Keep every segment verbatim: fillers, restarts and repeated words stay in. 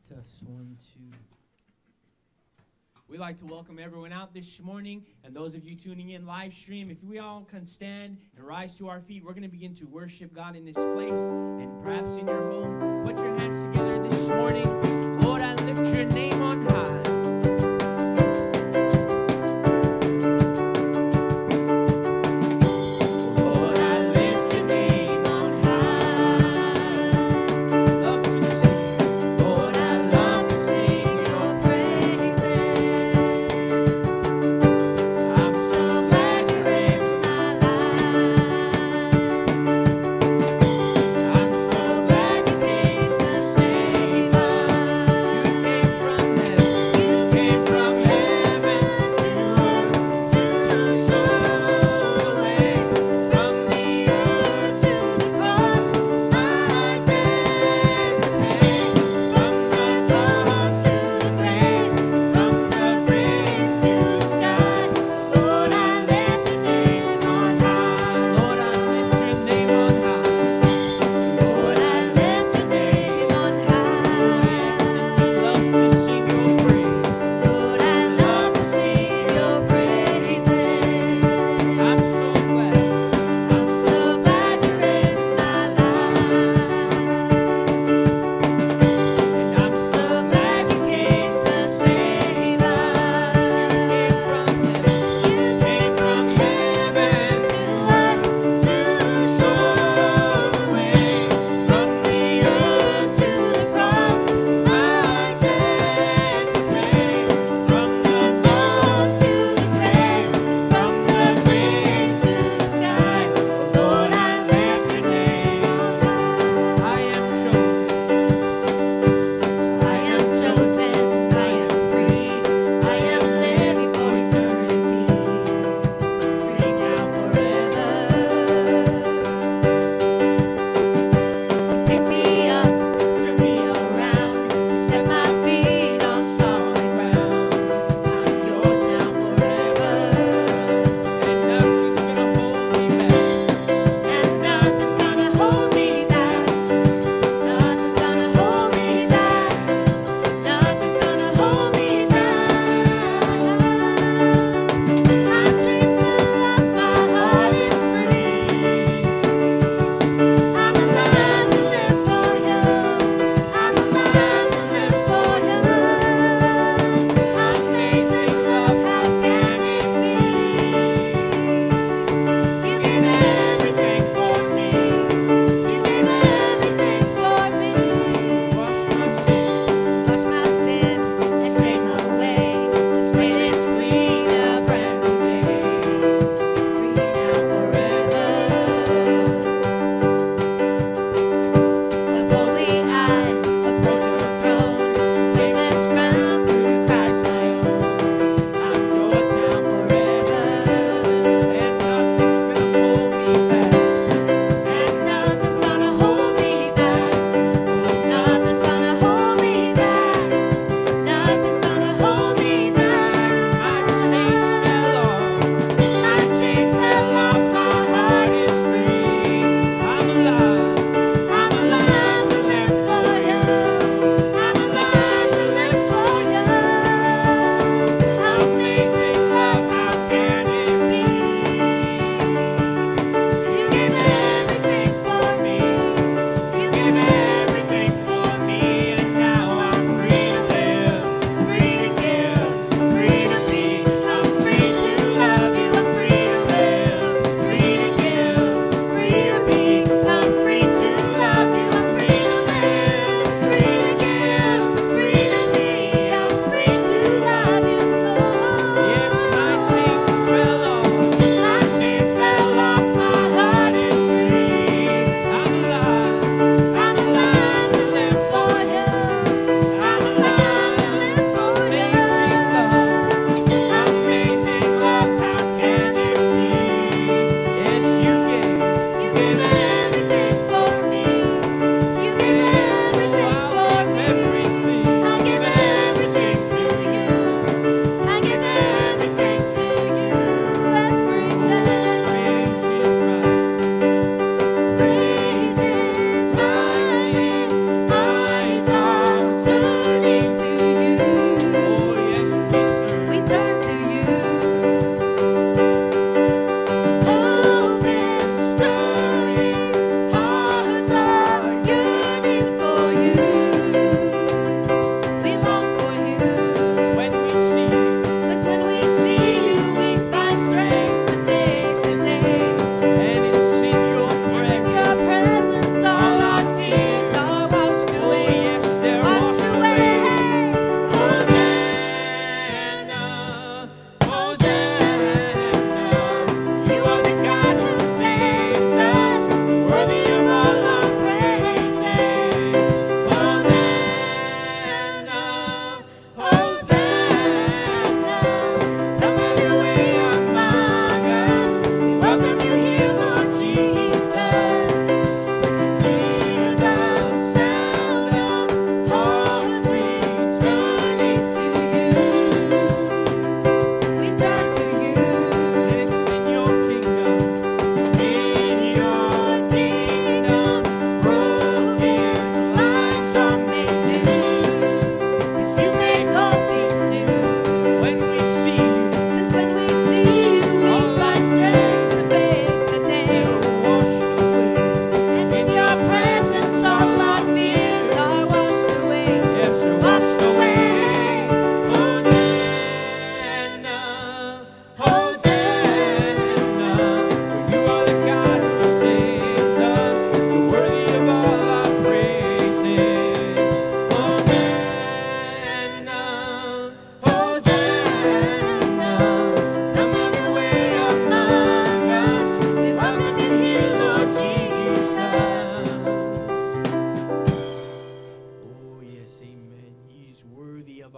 Test one, two. We'd like to welcome everyone out this morning, and those of you tuning in live stream. If we all can stand and rise to our feet, we're going to begin to worship God in this place. And perhaps in your home, put your hands together this morning. Lord, I lift your name on high. I'm so glad you came to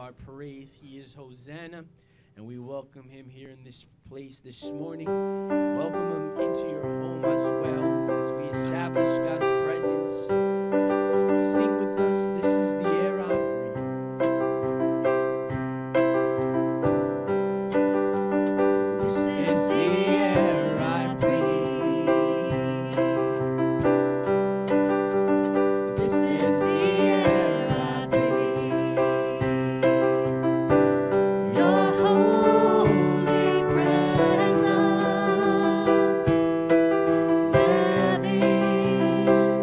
our praise. He is Hosanna, and we welcome him here in this place this morning. Welcome him into your home as well as we establish God's presence. Sing with us, this is the air I breathe. This is the air I breathe. This is the air I breathe. Your holy presence, living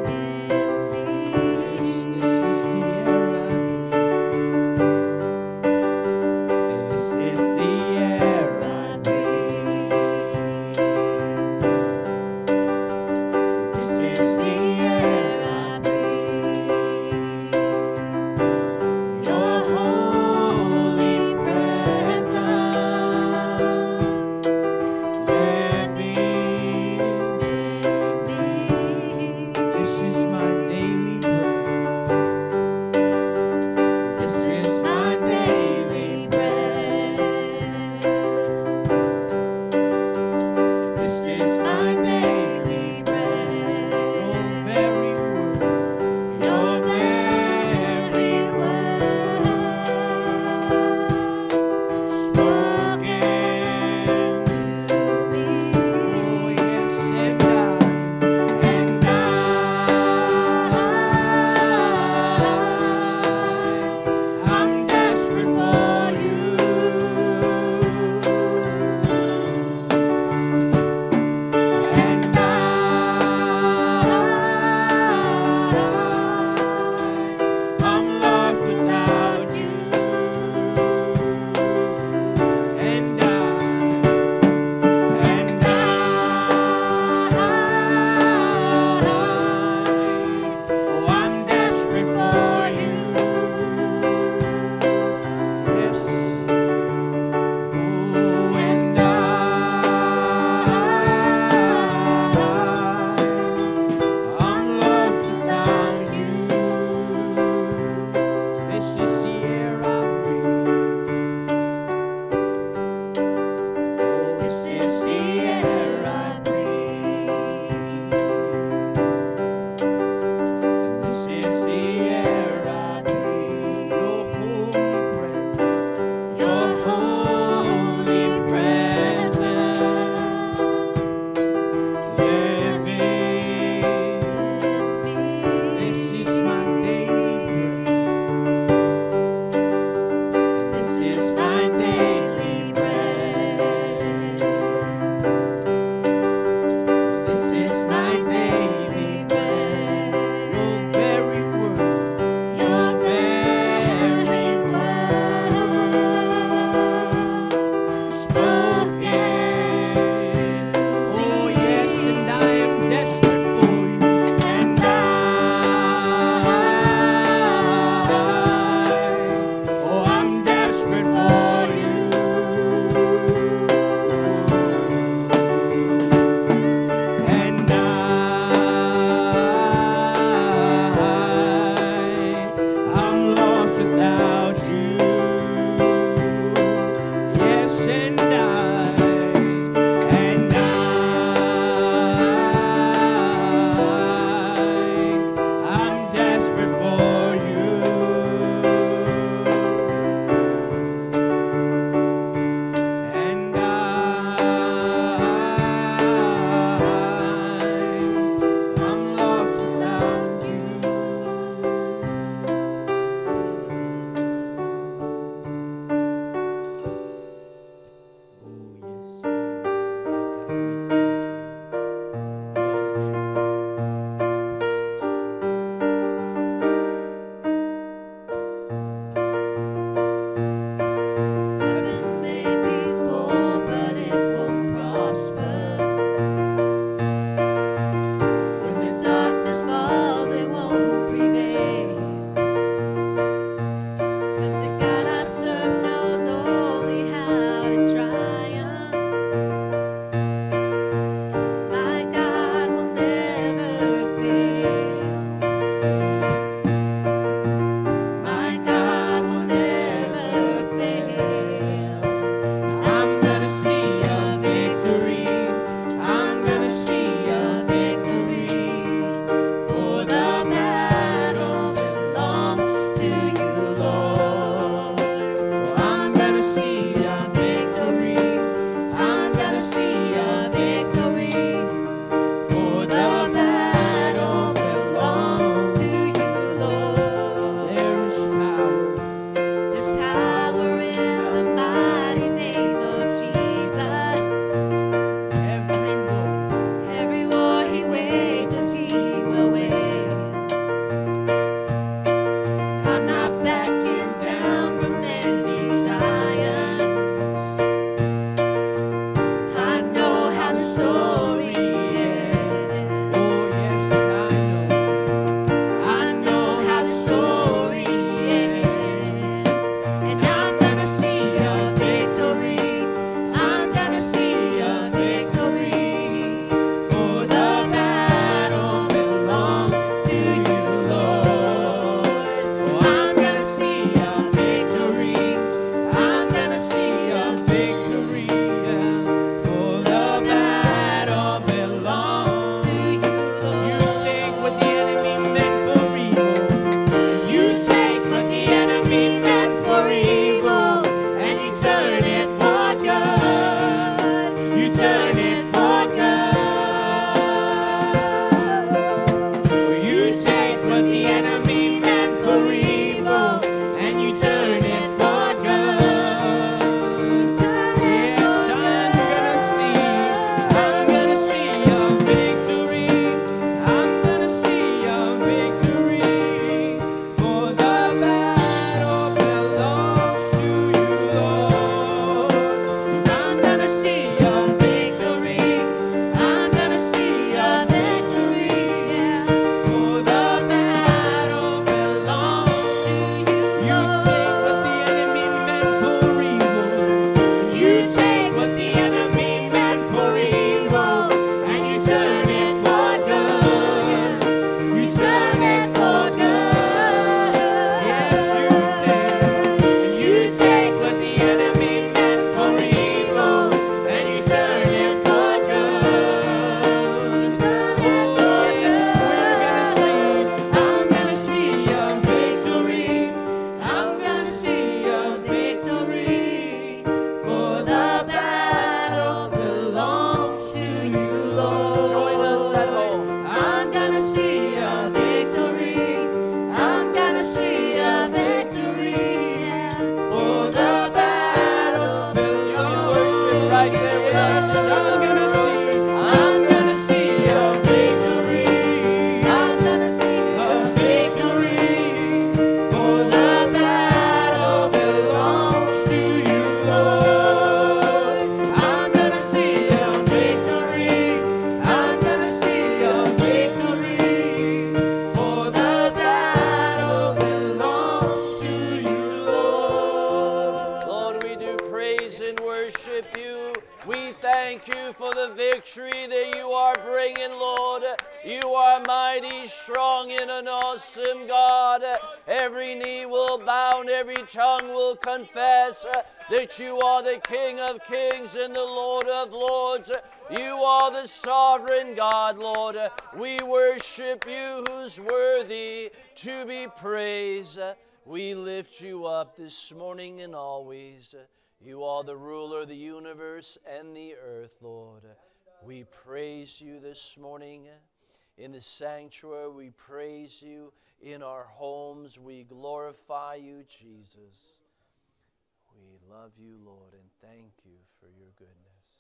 thank you for the victory that you are bringing, Lord. You are mighty, strong, and an awesome God. Every knee will bow and every tongue will confess that you are the King of kings and the Lord of lords. You are the sovereign God, Lord. We worship you who's worthy to be praised. We lift you up this morning and always. You are the ruler of the universe and the earth, Lord. We praise you this morning in the sanctuary. We praise you in our homes. We glorify you, Jesus. We love you, Lord, and thank you for your goodness.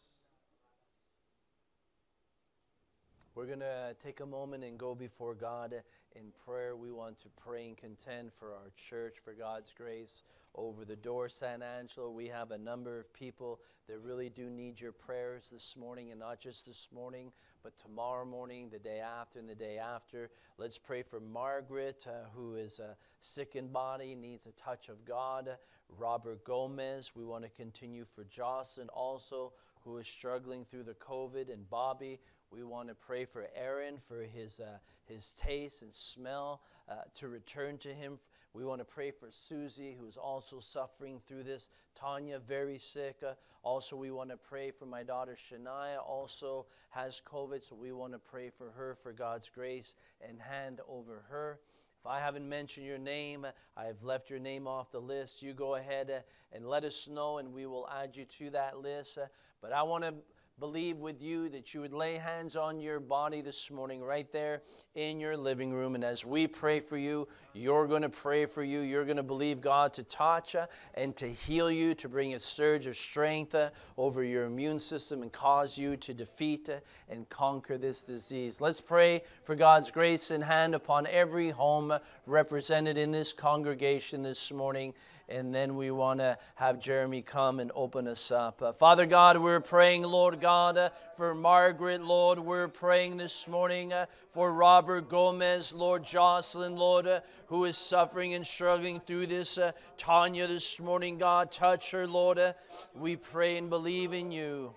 We're going to take a moment and go before God in prayer. We want to pray and contend for our church, for God's grace over the door, San Angelo. We have a number of people that really do need your prayers this morning, and not just this morning, but tomorrow morning, the day after, and the day after. Let's pray for Margaret, uh, who is uh, sick in body, needs a touch of God. Robert Gomez, we want to continue for Jocelyn also, who is struggling through the COVID, and Bobby. We want to pray for Aaron, for his uh, his taste and smell uh, to return to him. We want to pray for Susie, who's also suffering through this. Tanya, very sick. Uh, also, we want to pray for my daughter Shania, also has COVID, so we want to pray for her, for God's grace and hand over her. If I haven't mentioned your name, I've left your name off the list. You go ahead uh, and let us know, and we will add you to that list. Uh, but I want to believe with you that you would lay hands on your body this morning right there in your living room. And as we pray for you, you're going to pray for you. You're going to believe God to touch uh, and to heal you, to bring a surge of strength uh, over your immune system and cause you to defeat uh, and conquer this disease. Let's pray for God's grace and hand upon every home represented in this congregation this morning. And then we want to have Jeremy come and open us up. Uh, Father God, we're praying, Lord God, uh, for Margaret, Lord. We're praying this morning uh, for Robert Gomez, Lord. Jocelyn, Lord, uh, who is suffering and struggling through this. Uh, Tanya this morning, God, touch her, Lord. Uh, we pray and believe in you.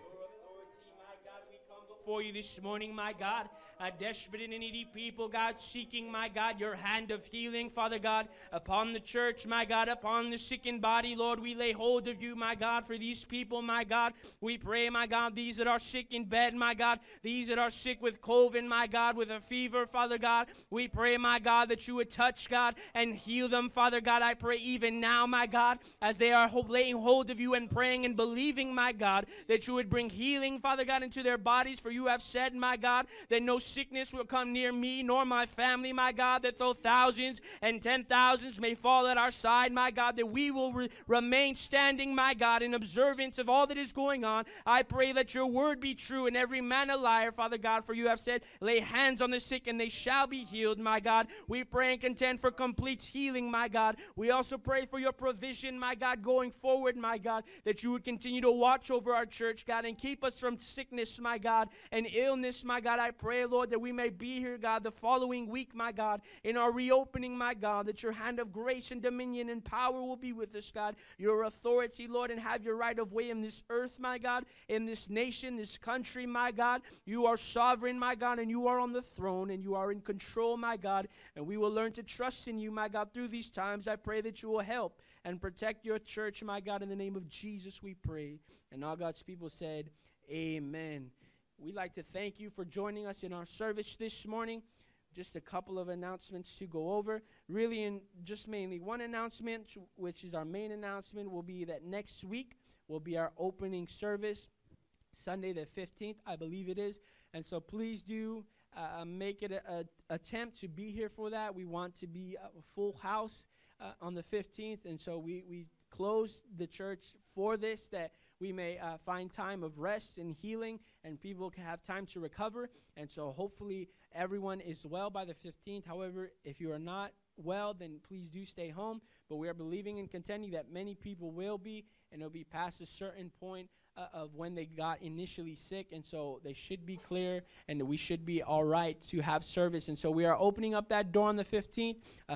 For you this morning, my God, a desperate and needy people, God, seeking, my God, your hand of healing, Father God, upon the church, my God, upon the sickened body, Lord, we lay hold of you, my God, for these people, my God. We pray, my God, these that are sick in bed, my God, these that are sick with COVID, my God, with a fever, Father God, we pray, my God, that you would touch, God, and heal them, Father God. I pray even now, my God, as they are laying hold of you and praying and believing, my God, that you would bring healing, Father God, into their bodies, for you have said, my God, that no sickness will come near me nor my family, my God, that though thousands and ten thousands may fall at our side, my God, that we will re- remain standing, my God, in observance of all that is going on. I pray that your word be true and every man a liar, Father God, for you have said, lay hands on the sick and they shall be healed, my God. We pray and contend for complete healing, my God. We also pray for your provision, my God, going forward, my God, that you would continue to watch over our church, God, and keep us from sickness, my God, and illness, my God. I pray, Lord, that we may be here, God, the following week, my God, in our reopening, my God, that your hand of grace and dominion and power will be with us, God. Your authority, Lord, and have your right of way in this earth, my God, in this nation, this country, my God. You are sovereign, my God, and you are on the throne, and you are in control, my God, and we will learn to trust in you, my God, through these times. I pray that you will help and protect your church, my God. In the name of Jesus we pray. And all God's people said, amen. We'd like to thank you for joining us in our service this morning. Just a couple of announcements to go over. Really, in just mainly one announcement, which is our main announcement, will be that next week will be our opening service, Sunday the fifteenth, I believe it is. And so please do uh, make it an attempt to be here for that. We want to be a full house uh, on the fifteenth, and so we, we close the church for this, that we may uh, find time of rest and healing, and people can have time to recover. And so hopefully everyone is well by the fifteenth. However, if you are not well, then please do stay home. But we are believing and contending that many people will be, and it'll be past a certain point uh, of when they got initially sick. And so they should be clear, and we should be all right to have service. And so we are opening up that door on the fifteenth. Uh,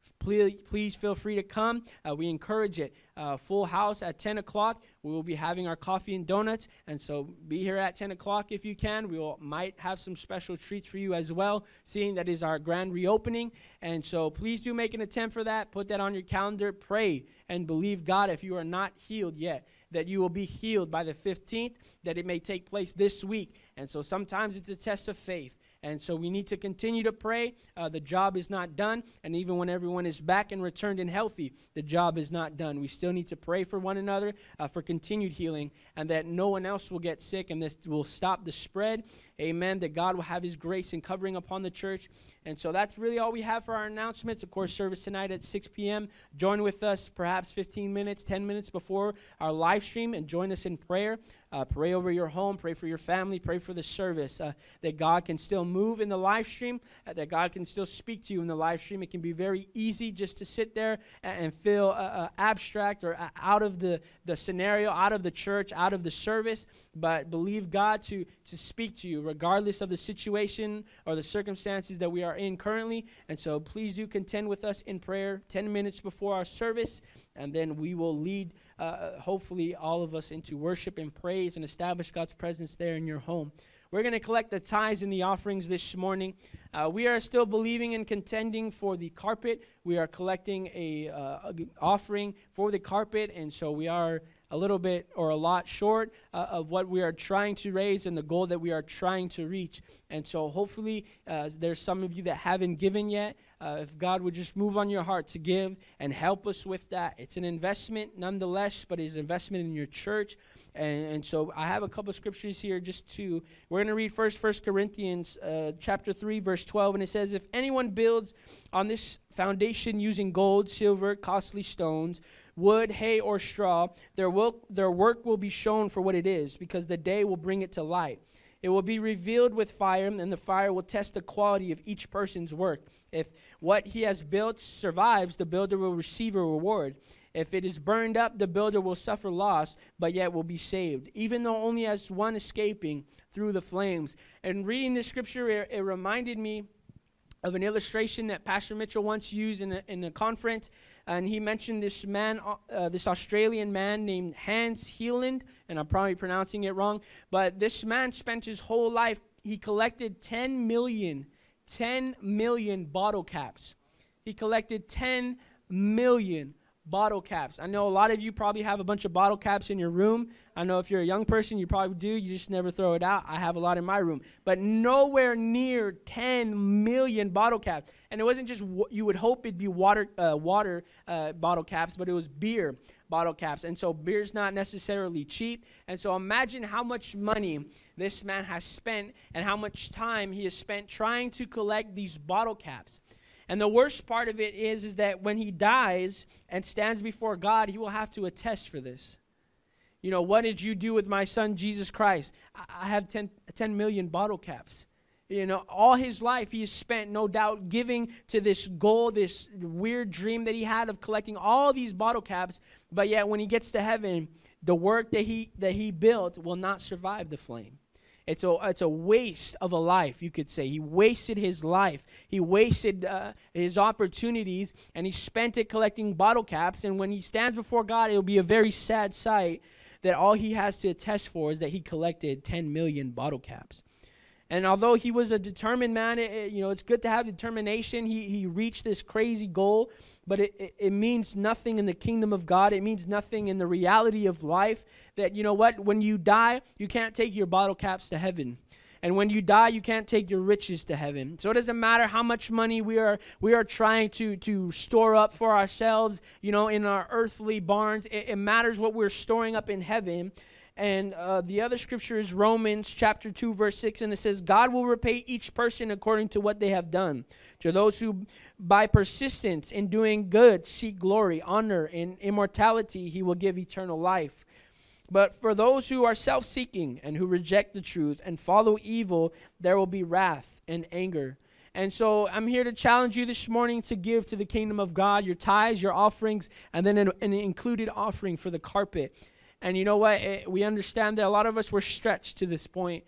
please, please feel free to come. Uh, we encourage it. Uh, full house at ten o'clock. We will be having our coffee and donuts, and so be here at ten o'clock if you can. We will might have some special treats for you as well, seeing that is our grand reopening. And so please do make an attempt for that. Put that on your calendar. Pray and believe God, if you are not healed yet, that you will be healed by the fifteenth, that it may take place this week. And so sometimes it's a test of faith. And so we need to continue to pray. Uh, the job is not done. And even when everyone is back and returned and healthy, the job is not done. We still need to pray for one another uh, for continued healing, and that no one else will get sick, and this will stop the spread. Amen. That God will have his grace and covering upon the church. And so that's really all we have for our announcements. Of course, service tonight at six p.m. Join with us perhaps fifteen minutes, ten minutes before our live stream, and join us in prayer. Uh, pray over your home, pray for your family, pray for the service, uh, that God can still move in the live stream, uh, that God can still speak to you in the live stream. It can be very easy just to sit there and, and feel uh, uh, abstract or uh, out of the, the scenario, out of the church, out of the service, but believe God to, to speak to you regardless of the situation or the circumstances that we are in currently. And so please do contend with us in prayer ten minutes before our service, and then we will lead Uh, hopefully all of us into worship and praise and establish God's presence there in your home. We're going to collect the tithes and the offerings this morning. Uh, we are still believing and contending for the carpet. We are collecting a uh, offering for the carpet, and so we are a little bit or a lot short uh, of what we are trying to raise and the goal that we are trying to reach. And so hopefully uh, there's some of you that haven't given yet. Uh, if God would just move on your heart to give and help us with that. It's an investment nonetheless, but it's an investment in your church. And, and so I have a couple of scriptures here just to, we're going to read first First Corinthians uh, chapter three, verse twelve. And it says, if anyone builds on this foundation using gold, silver, costly stones, wood, hay, or straw, their work, their work will be shown for what it is, because the day will bring it to light. It will be revealed with fire, and the fire will test the quality of each person's work. If what he has built survives, the builder will receive a reward. If it is burned up, the builder will suffer loss, but yet will be saved, even though only as one escaping through the flames. And reading this scripture, it, it reminded me of an illustration that Pastor Mitchell once used in a, in a conference. And he mentioned this man, uh, this Australian man named Hans Heeland, and I'm probably pronouncing it wrong, but this man spent his whole life, he collected ten million, ten million bottle caps. He collected ten million bottle caps. I know a lot of you probably have a bunch of bottle caps in your room. I know if you're a young person, you probably do. You just never throw it out. I have a lot in my room. But nowhere near ten million bottle caps. And it wasn't just, w- you would hope it'd be water uh, water uh, bottle caps, but it was beer bottle caps. And so beer's not necessarily cheap. And so imagine how much money this man has spent and how much time he has spent trying to collect these bottle caps. And the worst part of it is, is that when he dies and stands before God, he will have to attest for this. You know, what did you do with my son, Jesus Christ? I, I have ten, ten million bottle caps. You know, all his life he has spent, no doubt, giving to this goal, this weird dream that he had of collecting all these bottle caps. But yet when he gets to heaven, the work that he that he built will not survive the flame. It's a, it's a waste of a life, you could say. He wasted his life. He wasted uh, his opportunities, and he spent it collecting bottle caps. And when he stands before God, it will be a very sad sight that all he has to attest for is that he collected ten million bottle caps. And although he was a determined man, it, it, you know, it's good to have determination. He he reached this crazy goal, but it, it, it means nothing in the kingdom of God. It means nothing in the reality of life. That, you know what, when you die, you can't take your bottle caps to heaven. And when you die, you can't take your riches to heaven. So it doesn't matter how much money we are we are trying to, to store up for ourselves, you know, in our earthly barns. It, it matters what we're storing up in heaven. And uh, the other scripture is Romans chapter two, verse six, and it says, God will repay each person according to what they have done. To those who, by persistence in doing good, seek glory, honor, and immortality, he will give eternal life. But for those who are self-seeking and who reject the truth and follow evil, there will be wrath and anger. And so I'm here to challenge you this morning to give to the kingdom of God your tithes, your offerings, and then an, an included offering for the carpet. And you know what? It, we understand that a lot of us were stretched to this point.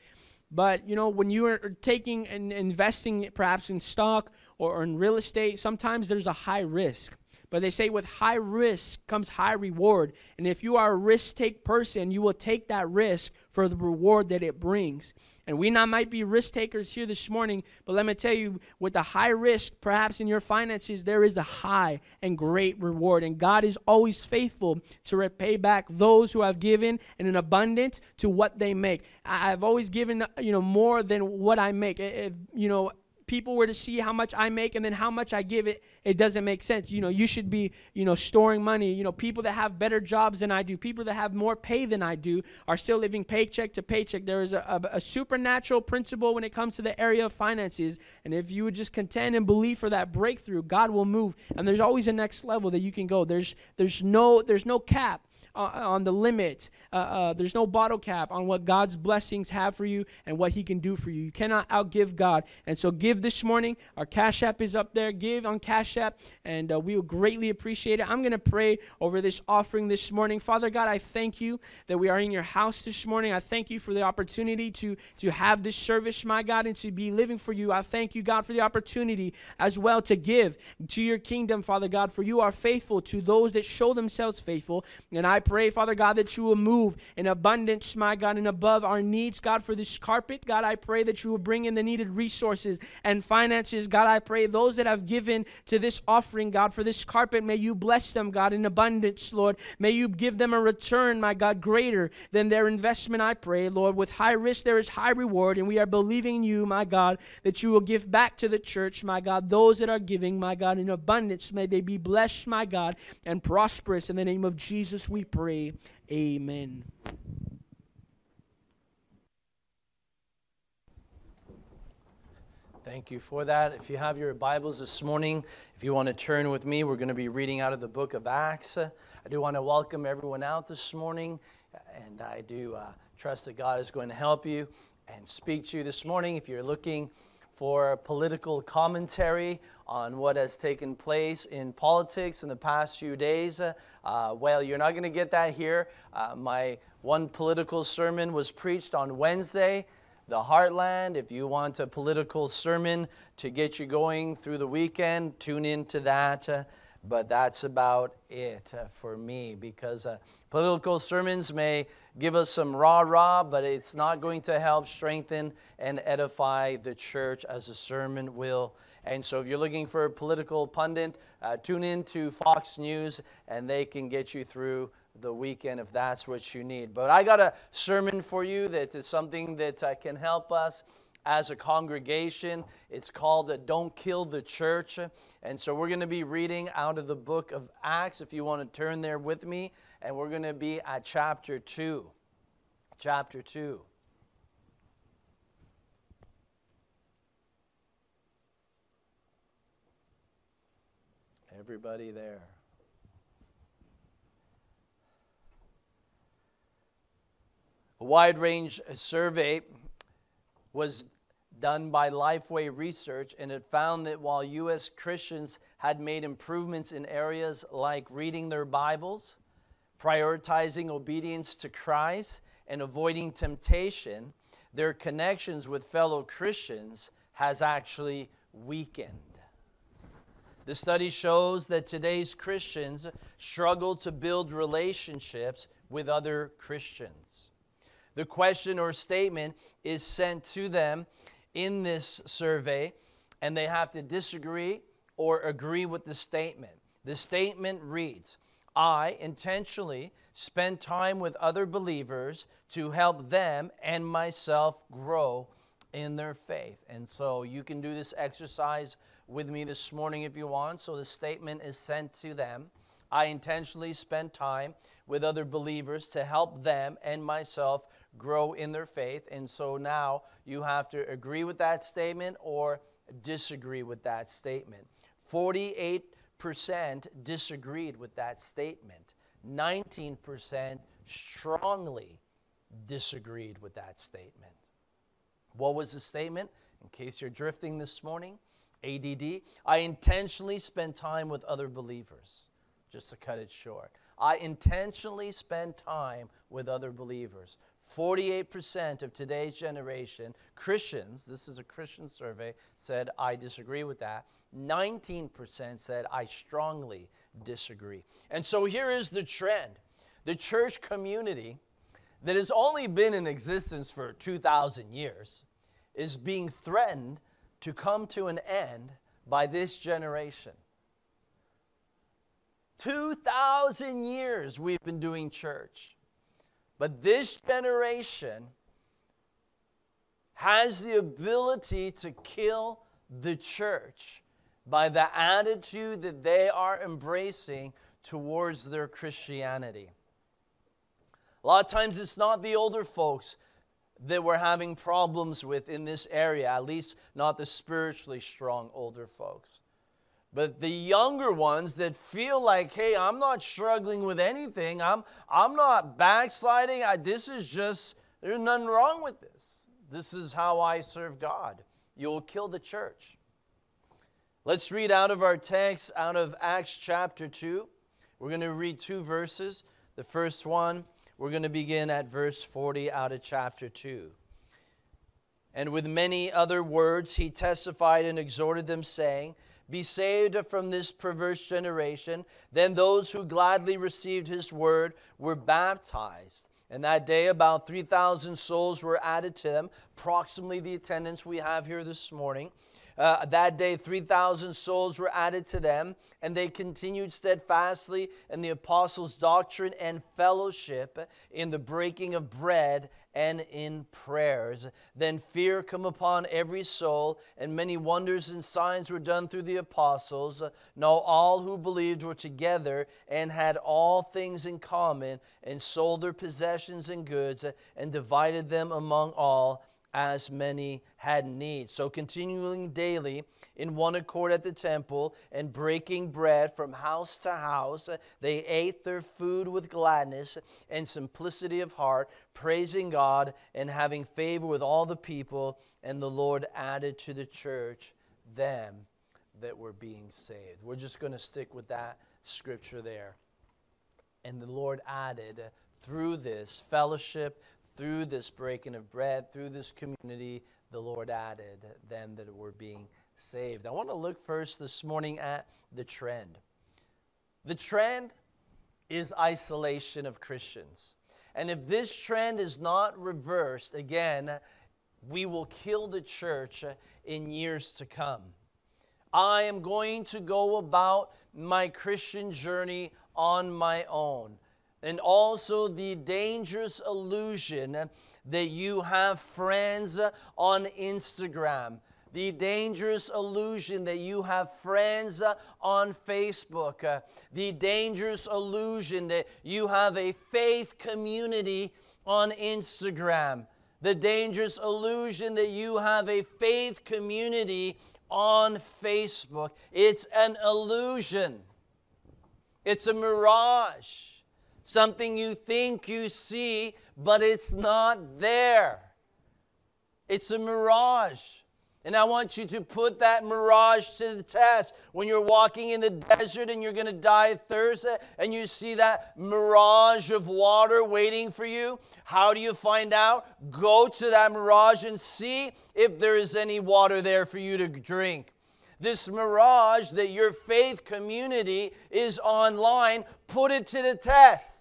But, you know, when you are taking and investing perhaps in stock or, or in real estate, sometimes there's a high risk. But they say with high risk comes high reward. And if you are a risk-take person, you will take that risk for the reward that it brings. And we not might be risk takers here this morning, but let me tell you, with the high risk, perhaps in your finances, there is a high and great reward. And God is always faithful to repay back those who have given in an abundance to what they make. I've always given, you know, more than what I make. If, you know, people were to see how much I make and then how much I give it, it doesn't make sense. You know, you should be, you know, storing money. You know, people that have better jobs than I do, people that have more pay than I do are still living paycheck to paycheck. There is a, a, a supernatural principle when it comes to the area of finances. And if you would just contend and believe for that breakthrough, God will move. And there's always a next level that you can go. There's there's no there's no cap Uh, on the limit. Uh, uh, there's no bottle cap on what God's blessings have for you and what he can do for you. You cannot outgive God. And so give this morning. Our Cash App is up there. Give on Cash App, and uh, we will greatly appreciate it. I'm going to pray over this offering this morning. Father God, I thank you that we are in your house this morning. I thank you for the opportunity to, to have this service, my God, and to be living for you. I thank you, God, for the opportunity as well to give to your kingdom, Father God, for you are faithful to those that show themselves faithful. And I pray, Father God, that you will move in abundance, my God, and above our needs, God, for this carpet. God, I pray that you will bring in the needed resources and finances. God, I pray those that have given to this offering, God, for this carpet, may you bless them, God, in abundance, Lord. May you give them a return, my God, greater than their investment, I pray, Lord. With high risk, there is high reward, and we are believing you, my God, that you will give back to the church, my God, those that are giving, my God, in abundance. May they be blessed, my God, and prosperous. In the name of Jesus, we pray. Amen. Thank you for that. If you have your Bibles this morning, if you want to turn with me, we're going to be reading out of the book of Acts. I do want to welcome everyone out this morning, and I do uh, trust that God is going to help you and speak to you this morning. If you're looking for political commentary on what has taken place in politics in the past few days, uh, uh, well, you're not going to get that here. Uh, my one political sermon was preached on Wednesday, the Heartland. If you want a political sermon to get you going through the weekend, tune into that. Uh, but that's about it uh, for me, because uh, political sermons may give us some rah-rah, but it's not going to help strengthen and edify the church as a sermon will. And so if you're looking for a political pundit, uh, tune in to Fox News, and they can get you through the weekend if that's what you need. But I got a sermon for you that is something that uh, can help us as a congregation. It's called uh, Don't Kill the Church. And so we're going to be reading out of the book of Acts, if you want to turn there with me. And we're going to be at chapter two. Chapter two. Everybody there? A wide-range survey was done by Lifeway Research, and it found that while U S Christians had made improvements in areas like reading their Bibles, prioritizing obedience to Christ, and avoiding temptation, their connections with fellow Christians has actually weakened. The study shows that today's Christians struggle to build relationships with other Christians. The question or statement is sent to them in this survey, and they have to disagree or agree with the statement. The statement reads, I intentionally spend time with other believers to help them and myself grow in their faith. And so you can do this exercise with me this morning if you want. So the statement is sent to them. I intentionally spend time with other believers to help them and myself grow in their faith. And so now you have to agree with that statement or disagree with that statement. forty-eight percent disagreed with that statement. nineteen percent strongly disagreed with that statement. What was the statement? In case you're drifting this morning, A D D, I intentionally spend time with other believers. Just to cut it short. I intentionally spend time with other believers. forty-eight percent of today's generation, Christians, this is a Christian survey, said, I disagree with that. nineteen percent said, I strongly disagree. And so here is the trend. The church community that has only been in existence for two thousand years is being threatened to come to an end by this generation. two thousand years we've been doing church. But this generation has the ability to kill the church by the attitude that they are embracing towards their Christianity. A lot of times it's not the older folks that we're having problems with in this area, at least not the spiritually strong older folks. But the younger ones that feel like, hey, I'm not struggling with anything. I'm, I'm not backsliding. I, this is just, there's nothing wrong with this. This is how I serve God. You'll kill the church. Let's read out of our text, out of Acts chapter two. We're going to read two verses. The first one, we're going to begin at verse forty out of chapter two. And with many other words he testified and exhorted them, saying, Be saved from this perverse generation. Then those who gladly received his word were baptized. And that day about three thousand souls were added to them, approximately the attendance we have here this morning. Uh, that day three thousand souls were added to them, and they continued steadfastly in the apostles' doctrine and fellowship, in the breaking of bread and in prayers. Then fear come upon every soul, and many wonders and signs were done through the apostles. Now all who believed were together and had all things in common, and sold their possessions and goods, and divided them among all, as many had need. So continuing daily in one accord at the temple, and breaking bread from house to house, they ate their food with gladness and simplicity of heart, praising God and having favor with all the people. And the Lord added to the church them that were being saved. We're just going to stick with that scripture there. And the Lord added, through this fellowship, through this breaking of bread, through this community, the Lord added them that were being saved. I want to look first this morning at the trend. The trend is isolation of Christians. And if this trend is not reversed, again, we will kill the church in years to come. I am going to go about my Christian journey on my own. And also the dangerous illusion that you have friends on Instagram. The dangerous illusion that you have friends on Facebook. The dangerous illusion that you have a faith community on Instagram. The dangerous illusion that you have a faith community on Facebook. It's an illusion. It's a mirage. Something you think you see, but it's not there. It's a mirage. And I want you to put that mirage to the test. When you're walking in the desert and you're going to die of thirst, and you see that mirage of water waiting for you, how do you find out? Go to that mirage and see if there is any water there for you to drink. This mirage that your faith community is online, put it to the test.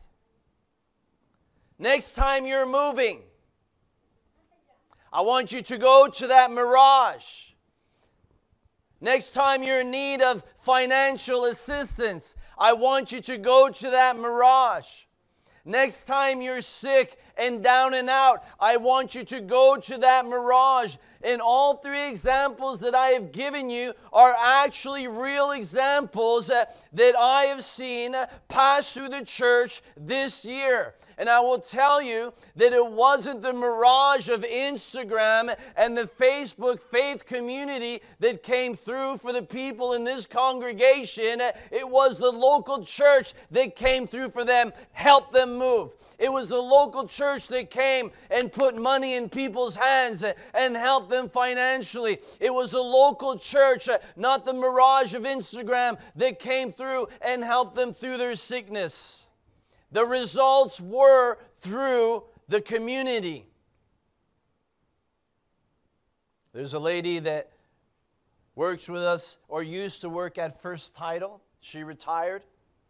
Next time you're moving, I want you to go to that mirage. Next time you're in need of financial assistance, I want you to go to that mirage. Next time you're sick and down and out, I want you to go to that mirage. And all three examples that I have given you are actually real examples uh, that I have seen uh, pass through the church this year. And I will tell you that it wasn't the mirage of Instagram and the Facebook faith community that came through for the people in this congregation. It was the local church that came through for them, helped them move. It was the local church that came and put money in people's hands and helped them financially. It was the local church, not the mirage of Instagram, that came through and helped them through their sickness. The results were through the community. There's a lady that works with us or used to work at First Title. She retired.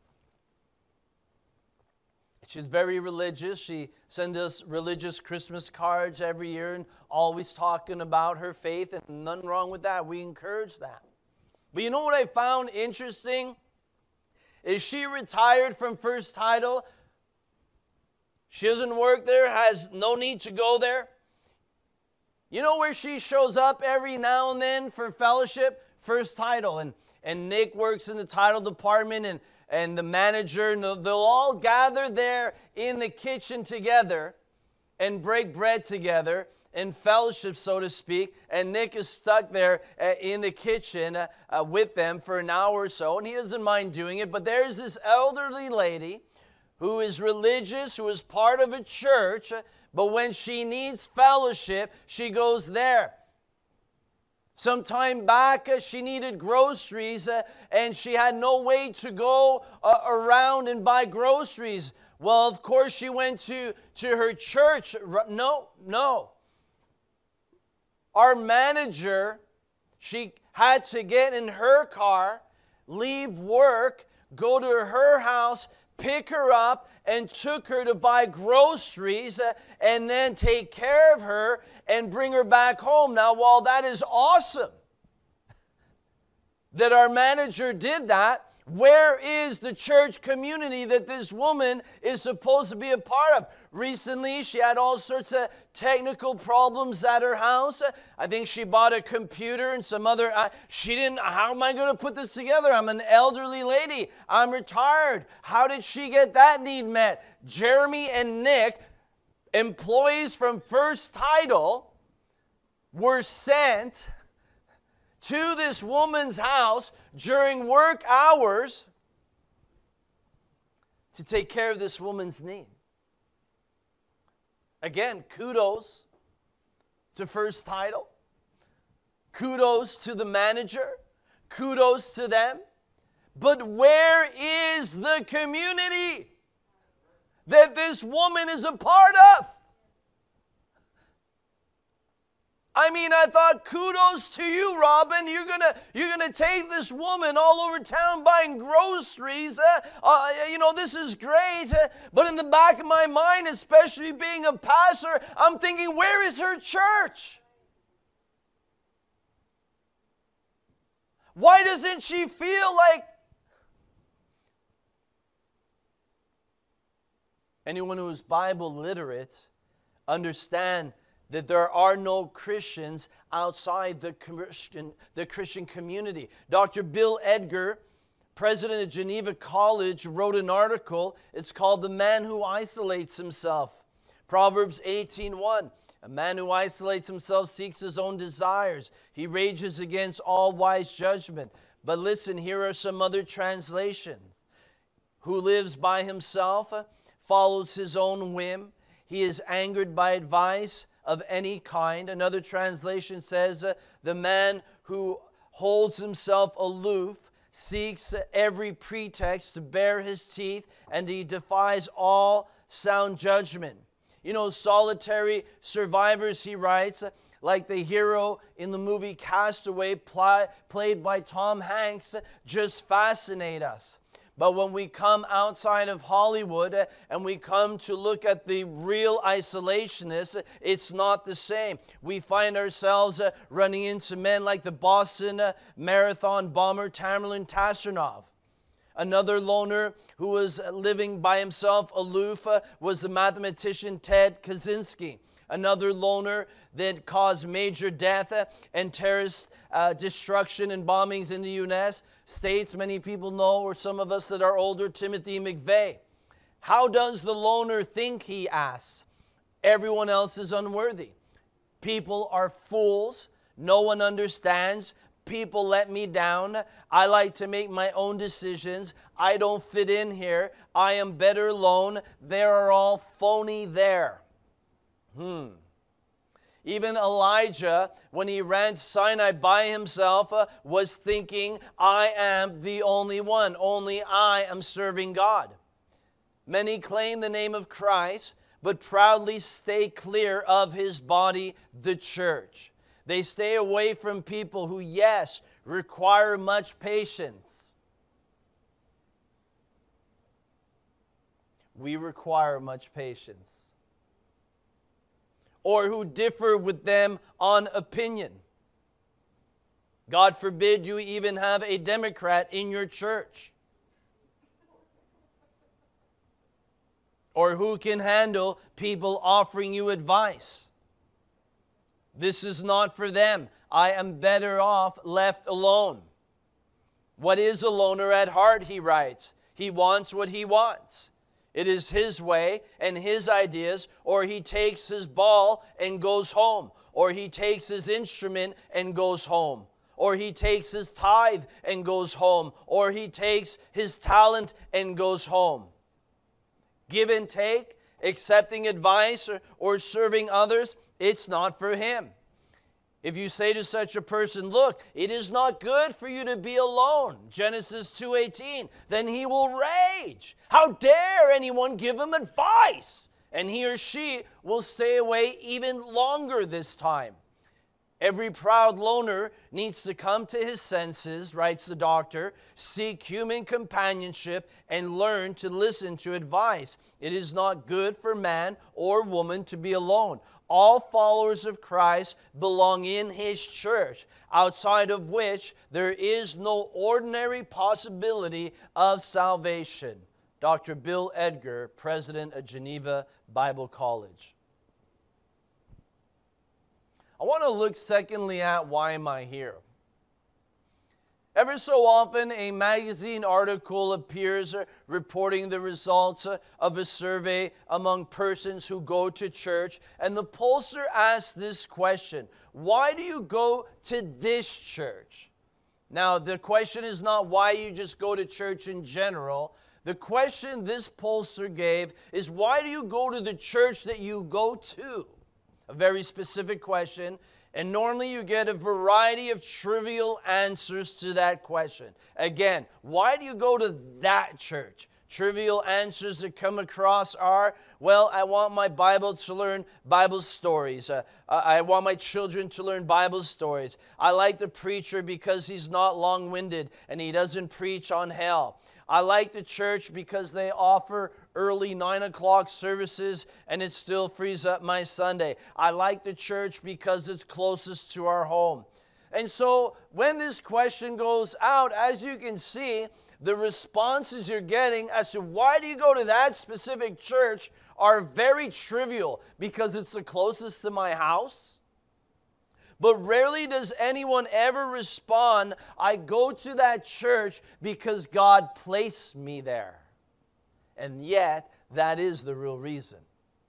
She's very religious. She sends us religious Christmas cards every year and always talking about her faith, and nothing wrong with that. We encourage that. But you know what I found interesting? Is she retired from First Title. She doesn't work there, has no need to go there. You know where she shows up every now and then for fellowship? First Title. And, and Nick works in the title department, and, and the manager, and they'll, they'll all gather there in the kitchen together and break bread together in fellowship, so to speak. And Nick is stuck there uh, in the kitchen uh, uh, with them for an hour or so, and he doesn't mind doing it. But there's this elderly lady who is religious, who is part of a church, uh, but when she needs fellowship, she goes there. Some time back, uh, she needed groceries, uh, and she had no way to go uh, around and buy groceries. Well, of course, she went to, to her church. No, no. Our manager, she had to get in her car, leave work, go to her house, pick her up, and took her to buy groceries, uh, and then take care of her and bring her back home. Now, while that is awesome that our manager did that, where is the church community that this woman is supposed to be a part of? Recently, she had all sorts of technical problems at her house. I think she bought a computer and some other... Uh, she didn't... How am I going to put this together? I'm an elderly lady. I'm retired. How did she get that need met? Jeremy and Nick, employees from First Title, were sent to this woman's house during work hours to take care of this woman's need. Again, kudos to First Title. Kudos to the manager. Kudos to them. But where is the community that this woman is a part of? I mean, I thought, kudos to you, Robin. You're gonna, you're gonna take this woman all over town buying groceries. Uh, uh, you know, this is great. Uh, but in the back of my mind, especially being a pastor, I'm thinking, where is her church? Why doesn't she feel like... Anyone who is Bible literate understand that there are no Christians outside the Christian, the Christian community. Doctor Bill Edgar, president of Geneva College, wrote an article. It's called "The Man Who Isolates Himself." Proverbs eighteen one. A man who isolates himself seeks his own desires. He rages against all wise judgment. But listen, here are some other translations. Who lives by himself, follows his own whim. He is angered by advice of any kind. Another translation says, uh, the man who holds himself aloof seeks every pretext to bare his teeth, and he defies all sound judgment. You know, solitary survivors, he writes, like the hero in the movie Castaway, pl- played by Tom Hanks, just fascinate us. But when we come outside of Hollywood uh, and we come to look at the real isolationists, uh, it's not the same. We find ourselves uh, running into men like the Boston uh, Marathon bomber Tamerlan Tasranov. Another loner who was living by himself, aloof, uh, was the mathematician Ted Kaczynski. Another loner that caused major death uh, and terrorist uh, destruction and bombings in the United States. Many people know, or some of us that are older, Timothy McVeigh. How does the loner think, he asks? Everyone else is unworthy. People are fools. No one understands. People let me down. I like to make my own decisions. I don't fit in here. I am better alone. They are all phony there. Hmm. Even Elijah, when he ran to Sinai by himself, uh, was thinking, I am the only one. Only I am serving God. Many claim the name of Christ, but proudly stay clear of his body, the church. They stay away from people who, yes, require much patience. We require much patience. Or who differ with them on opinion. God forbid you even have a Democrat in your church. Or who can handle people offering you advice. This is not for them. I am better off left alone. What is a loner at heart, he writes? He wants what he wants. It is his way and his ideas, or he takes his ball and goes home, or he takes his instrument and goes home, or he takes his tithe and goes home, or he takes his talent and goes home. Give and take, accepting advice or, or serving others, it's not for him. If you say to such a person, look, it is not good for you to be alone, Genesis two eighteen, then he will rage. How dare anyone give him advice? And he or she will stay away even longer this time. Every proud loner needs to come to his senses, writes the doctor, seek human companionship, and learn to listen to advice. It is not good for man or woman to be alone. All followers of Christ belong in his church, outside of which there is no ordinary possibility of salvation. Doctor Bill Edgar, president of Geneva Bible College. I want to look secondly at why am I here? Ever so often a magazine article appears uh, reporting the results uh, of a survey among persons who go to church, and the pollster asks this question: why do you go to this church? Now the question is not why you just go to church in general. The question this pollster gave is, why do you go to the church that you go to? A very specific question, and normally you get a variety of trivial answers to that question. Again, why do you go to that church? Trivial answers that come across are, well, I want my Bible to learn Bible stories. Uh, I want my children to learn Bible stories. I like the preacher because he's not long-winded and he doesn't preach on hell. I like the church because they offer early nine o'clock services and it still frees up my Sunday. I like the church because it's closest to our home. And so when this question goes out, as you can see, the responses you're getting as to why do you go to that specific church are very trivial, because it's the closest to my house. But rarely does anyone ever respond, I go to that church because God placed me there. And yet, that is the real reason.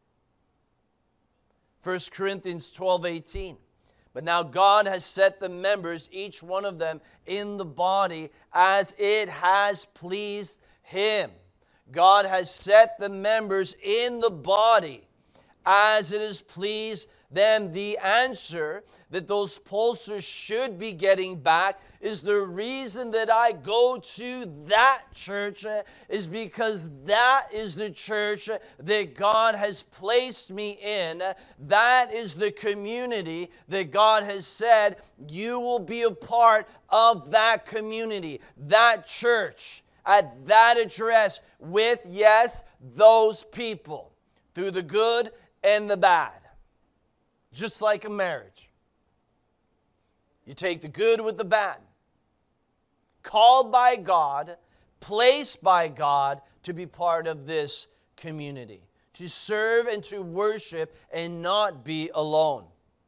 First Corinthians twelve eighteen. But now God has set the members, each one of them, in the body as it has pleased him. God has set the members in the body as it has pleased them. The answer that those pollsters should be getting back is the reason that I go to that church is because that is the church that God has placed me in. That is the community that God has said you will be a part of that community, that church, at that address with, yes, those people, through the good and the bad. Just like a marriage. You take the good with the bad. Called by God, placed by God to be part of this community. To serve and to worship and not be alone.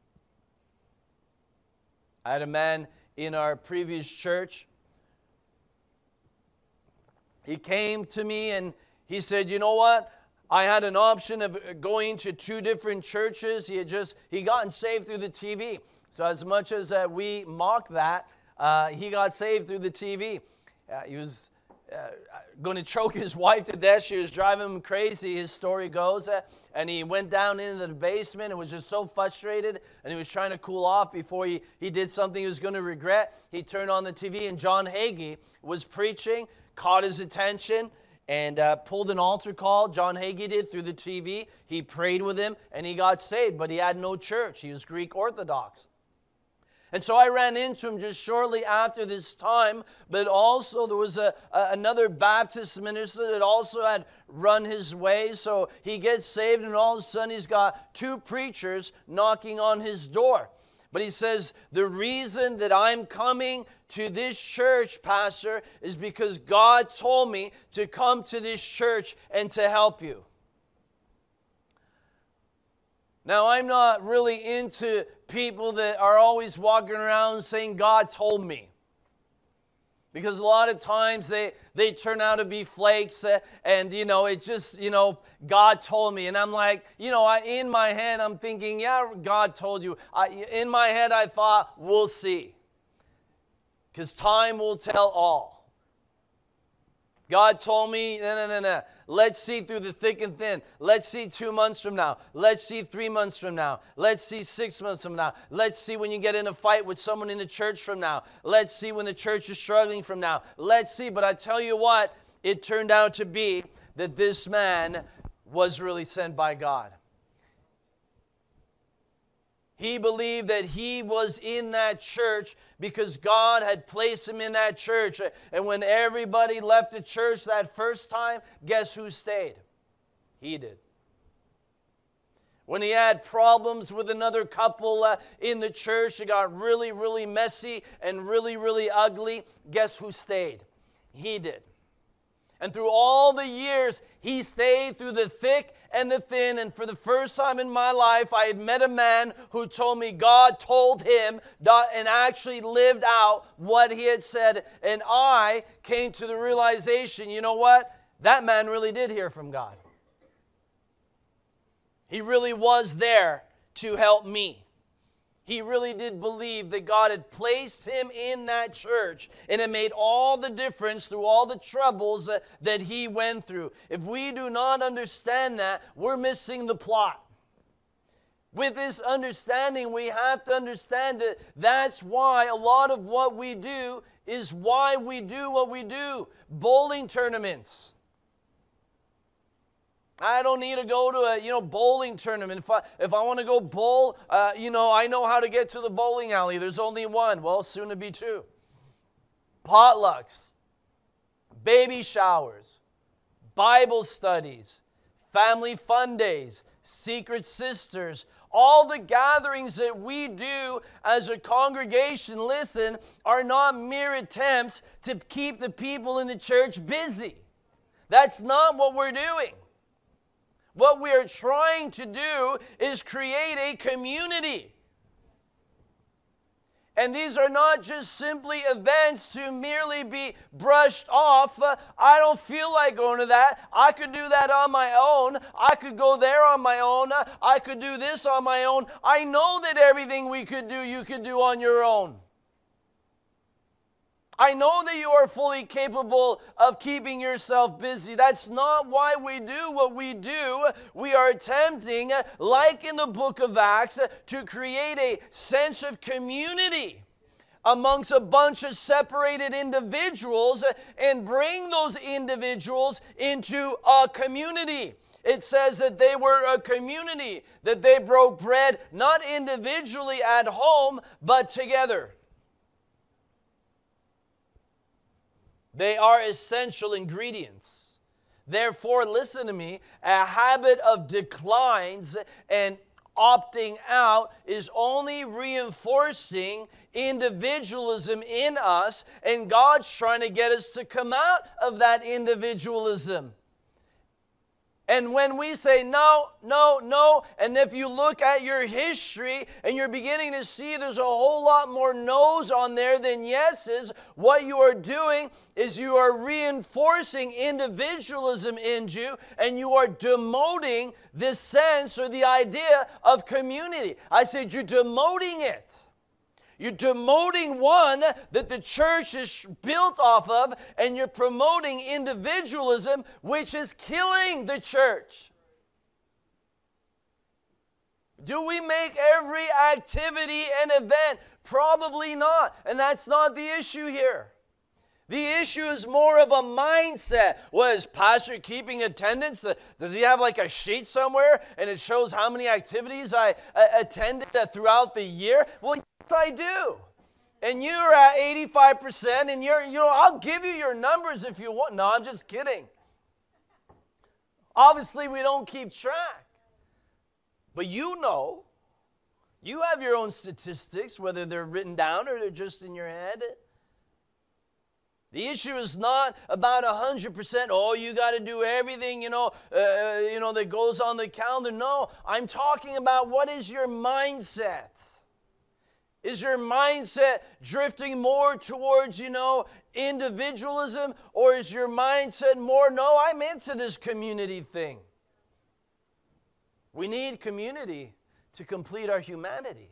I had a man in our previous church. He came to me and he said, you know what? I had an option of going to two different churches. He had just, he gotten saved through the T V. So as much as uh, we mock that, uh, he got saved through the T V. Uh, he was uh, going to choke his wife to death. She was driving him crazy, his story goes. Uh, and he went down into the basement and was just so frustrated. And he was trying to cool off before he, he did something he was going to regret. He turned on the T V and John Hagee was preaching, caught his attention. and uh, pulled an altar call. John Hagee did through the T V. He prayed with him, and he got saved, but he had no church. He was Greek Orthodox. And so I ran into him just shortly after this time, but also there was a, a, another Baptist minister that also had run his way. So he gets saved, and all of a sudden he's got two preachers knocking on his door. But he says, the reason that I'm coming to this church, Pastor, is because God told me to come to this church and to help you. Now, I'm not really into people that are always walking around saying, God told me. Because a lot of times they, they turn out to be flakes, uh, and, you know, it just, you know, God told me. And I'm like, you know, I, in my head, I'm thinking, yeah, God told you. I, in my head, I thought, we'll see. Because time will tell all. God told me, no, no, no, no. Let's see through the thick and thin. Let's see two months from now. Let's see three months from now. Let's see six months from now. Let's see when you get in a fight with someone in the church from now. Let's see when the church is struggling from now. Let's see. But I tell you what, it turned out to be that this man was really sent by God. He believed that he was in that church because God had placed him in that church. And when everybody left the church that first time, guess who stayed? He did. When he had problems with another couple uh, in the church, it got really, really messy and really, really ugly. Guess who stayed? He did. And through all the years, he stayed through the thick and the thin. And for the first time in my life, I had met a man who told me God told him and actually lived out what he had said. And I came to the realization, you know what? That man really did hear from God. He really was there to help me. He really did believe that God had placed him in that church, and it made all the difference through all the troubles uh, that he went through. If we do not understand that, we're missing the plot. With this understanding, we have to understand that that's why a lot of what we do is why we do what we do. Bowling tournaments. I don't need to go to a, you know, bowling tournament. If I, if I want to go bowl, uh, you know, I know how to get to the bowling alley. There's only one. Well, soon to be two. Potlucks, baby showers, Bible studies, family fun days, secret sisters, all the gatherings that we do as a congregation, listen, are not mere attempts to keep the people in the church busy. That's not what we're doing. What we are trying to do is create a community. And these are not just simply events to merely be brushed off. Uh, I don't feel like going to that. I could do that on my own. I could go there on my own. Uh, I could do this on my own. I know that everything we could do, you could do on your own. I know that you are fully capable of keeping yourself busy. That's not why we do what we do. We are attempting, like in the book of Acts, to create a sense of community amongst a bunch of separated individuals and bring those individuals into a community. It says that they were a community, that they broke bread not individually at home, but together. They are essential ingredients. Therefore, listen to me, a habit of declines and opting out is only reinforcing individualism in us, and God's trying to get us to come out of that individualism. And when we say no, no, no, and if you look at your history and you're beginning to see there's a whole lot more no's on there than yeses, what you are doing is you are reinforcing individualism in you, and you are demoting this sense or the idea of community. I said you're demoting it. You're demoting one that the church is built off of, and you're promoting individualism, which is killing the church. Do we make every activity an event? Probably not. And that's not the issue here. The issue is more of a mindset. Was pastor keeping attendance? Uh, Does he have like a sheet somewhere and it shows how many activities I uh, attended uh, throughout the year? Well, yes, I do. And you're at eighty-five percent, and you're, you know, I'll give you your numbers if you want. No, I'm just kidding. Obviously, we don't keep track. But you know, you have your own statistics, whether they're written down or they're just in your head. The issue is not about one hundred percent, oh, you got to do everything, you know, uh, you know, that goes on the calendar. No, I'm talking about what is your mindset. Is your mindset drifting more towards, you know, individualism, or is your mindset more, no, I'm into this community thing? We need community to complete our humanity.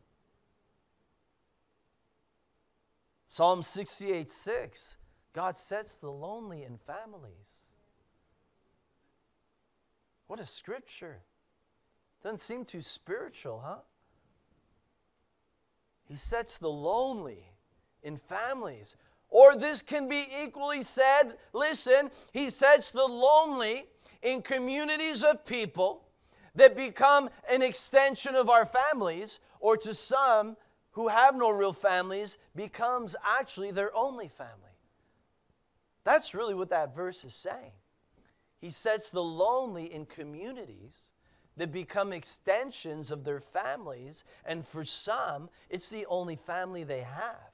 Psalm sixty-eight six, God sets the lonely in families. What a scripture. Doesn't seem too spiritual, huh? He sets the lonely in families. Or this can be equally said, listen, he sets the lonely in communities of people that become an extension of our families, or to some who have no real families, becomes actually their only family. That's really what that verse is saying. He sets the lonely in communities that become extensions of their families, and for some, it's the only family they have.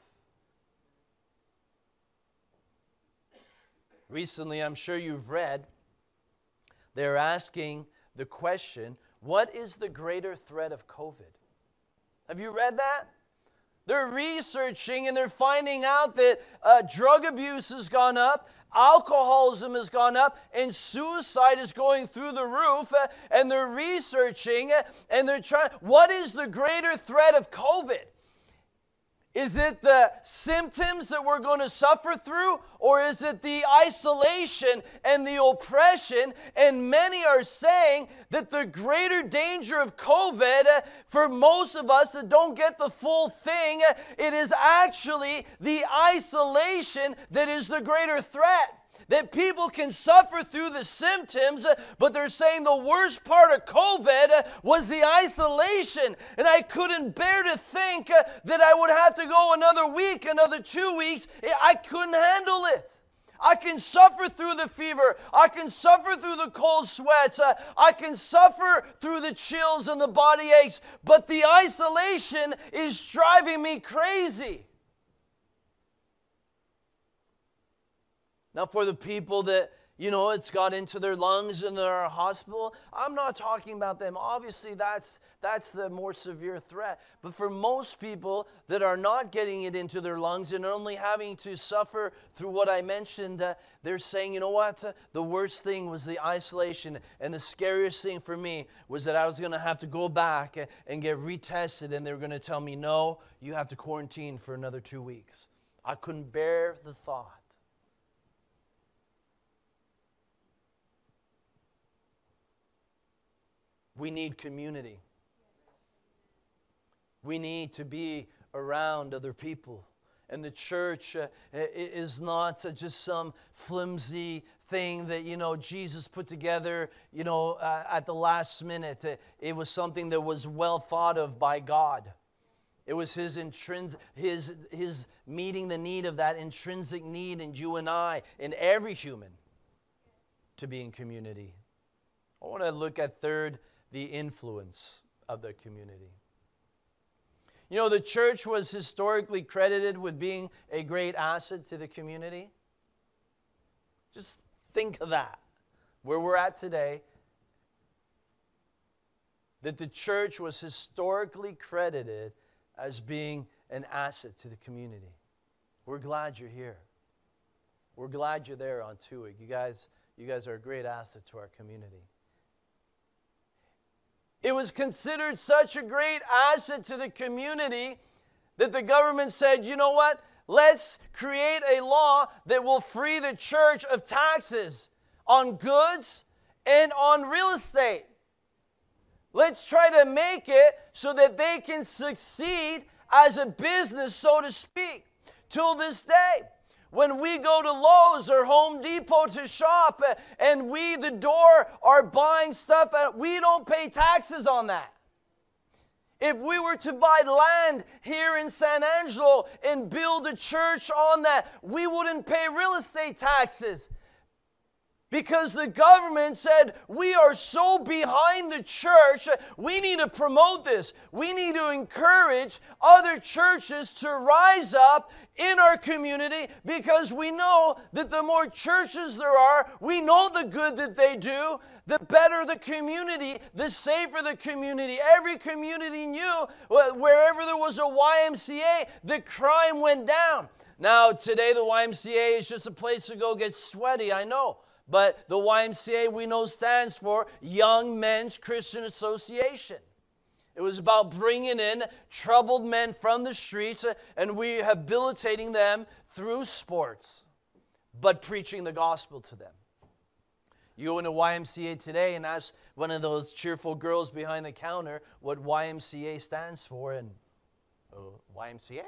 Recently, I'm sure you've read, they're asking the question, what is the greater threat of COVID? Have you read that? They're researching and they're finding out that uh, drug abuse has gone up, alcoholism has gone up, and suicide is going through the roof. Uh, and they're researching uh, and they're trying, what is the greater threat of COVID? Is it the symptoms that we're going to suffer through, or is it the isolation and the oppression? And many are saying that the greater danger of COVID, uh, for most of us that don't get the full thing, uh, it is actually the isolation that is the greater threat. That people can suffer through the symptoms, but they're saying the worst part of COVID was the isolation. And I couldn't bear to think that I would have to go another week, another two weeks. I couldn't handle it. I can suffer through the fever. I can suffer through the cold sweats. Uh, I can suffer through the chills and the body aches. But the isolation is driving me crazy. Now, for the people that, you know, it's got into their lungs and they're in a hospital, I'm not talking about them. Obviously, that's, that's the more severe threat. But for most people that are not getting it into their lungs and only having to suffer through what I mentioned, uh, they're saying, you know what? Uh, the worst thing was the isolation. And the scariest thing for me was that I was going to have to go back and get retested. And they were going to tell me, no, you have to quarantine for another two weeks. I couldn't bear the thought. We need community. We need to be around other people. And the church uh, is not uh, just some flimsy thing that, you know, Jesus put together, you know, uh, at the last minute. It, it was something that was well thought of by God. It was his intrins- his his meeting the need of that intrinsic need in you and I, in every human, to be in community. I want to look at third, the influence of the community. You know, the church was historically credited with being a great asset to the community. Just think of that, where we're at today, that the church was historically credited as being an asset to the community. We're glad you're here. We're glad you're there on Tuig. You guys, you guys are a great asset to our community. It was considered such a great asset to the community that the government said, you know what? Let's create a law that will free the church of taxes on goods and on real estate. Let's try to make it so that they can succeed as a business, so to speak. Till this day, When we go to Lowe's or Home Depot to shop uh, and we, the door, are buying stuff, uh, we don't pay taxes on that. If we were to buy land here in San Angelo and build a church on that, we wouldn't pay real estate taxes. Because the government said, we are so behind the church, we need to promote this. We need to encourage other churches to rise up in our community, because we know that the more churches there are, we know the good that they do, the better the community, the safer the community. Every community knew wherever there was a Y M C A, the crime went down. Now, today the Y M C A is just a place to go get sweaty, I know. But the Y M C A, we know, stands for Young Men's Christian Association. It was about bringing in troubled men from the streets and rehabilitating them through sports, but preaching the gospel to them. You go into Y M C A today and ask one of those cheerful girls behind the counter what Y M C A stands for, and oh, Y M C A.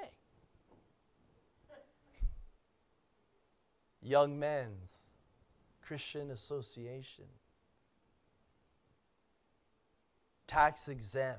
Young Men's Christian Association. Tax exempt.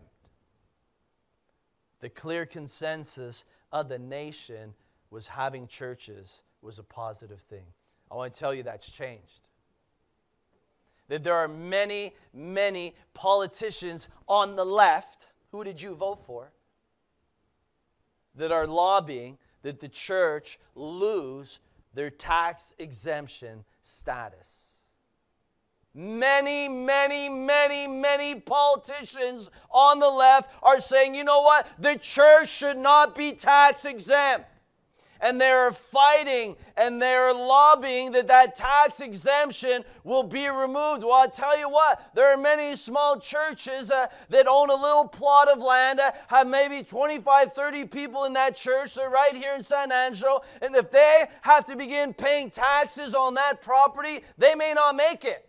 The clear consensus of the nation was having churches was a positive thing. I want to tell you that's changed. That there are many, many politicians on the left, who did you vote for, that are lobbying that the church lose their tax exemption status. Many, many, many, many politicians on the left are saying, you know what? The church should not be tax exempt. And they're fighting and they're lobbying that that tax exemption will be removed. Well, I'll tell you what, there are many small churches uh, that own a little plot of land, uh, have maybe twenty-five, thirty people in that church. They're right here in San Angelo. And if they have to begin paying taxes on that property, they may not make it.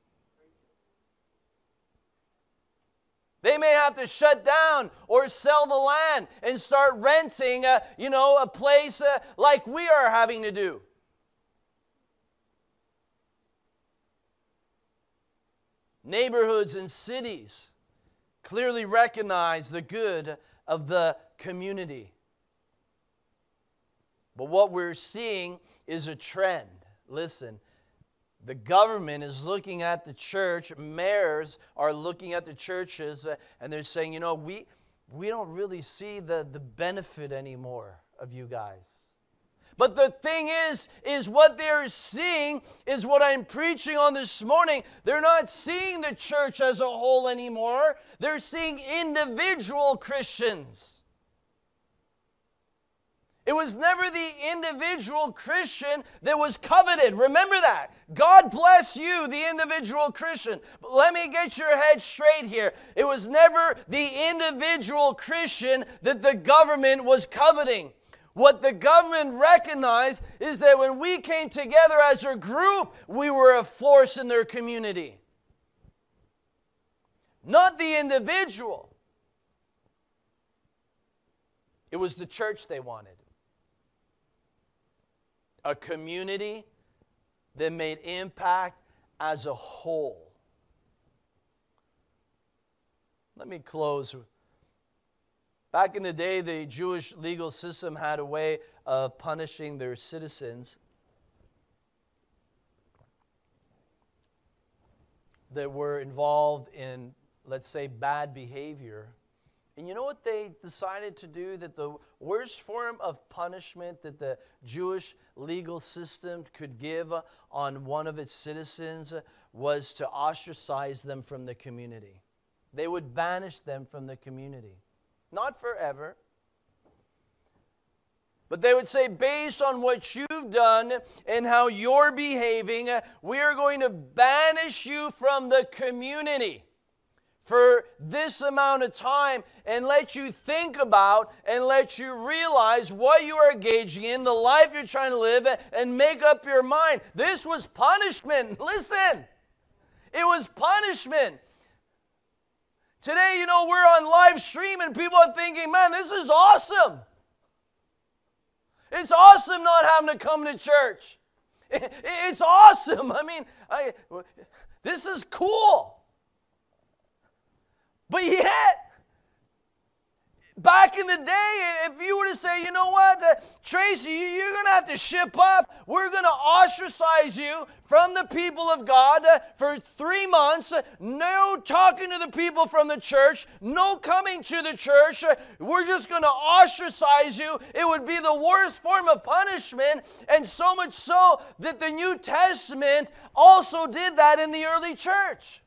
They may have to shut down or sell the land and start renting, a, you know, a place uh, like we are having to do. Neighborhoods and cities clearly recognize the good of the community. But what we're seeing is a trend. Listen. The government is looking at the church, mayors are looking at the churches, uh, and they're saying, you know, we, we don't really see the, the benefit anymore of you guys. But the thing is, is what they're seeing is what I'm preaching on this morning. They're not seeing the church as a whole anymore. They're seeing individual Christians. It was never the individual Christian that was coveted. Remember that. God bless you, the individual Christian. But let me get your head straight here. It was never the individual Christian that the government was coveting. What the government recognized is that when we came together as a group, we were a force in their community. Not the individual. It was the church they wanted. A community that made impact as a whole. Let me close. Back in the day, the Jewish legal system had a way of punishing their citizens that were involved in, let's say, bad behavior. And you know what they decided to do? That the worst form of punishment that the Jewish legal system could give on one of its citizens was to ostracize them from the community. They would banish them from the community. Not forever. But they would say, based on what you've done and how you're behaving, we are going to banish you from the community for this amount of time and let you think about and let you realize what you are engaging in, the life you're trying to live, and make up your mind. This was punishment. Listen, it was punishment. Today, you know, we're on live stream and people are thinking, man, this is awesome. It's awesome not having to come to church. It's awesome. I mean, I, this is cool. But yet, back in the day, if you were to say, you know what, uh, Tracy, you, you're going to have to ship up. We're going to ostracize you from the people of God uh, for three months. Uh, no talking to the people from the church. No coming to the church. Uh, we're just going to ostracize you. It would be the worst form of punishment. And so much so that the New Testament also did that in the early church.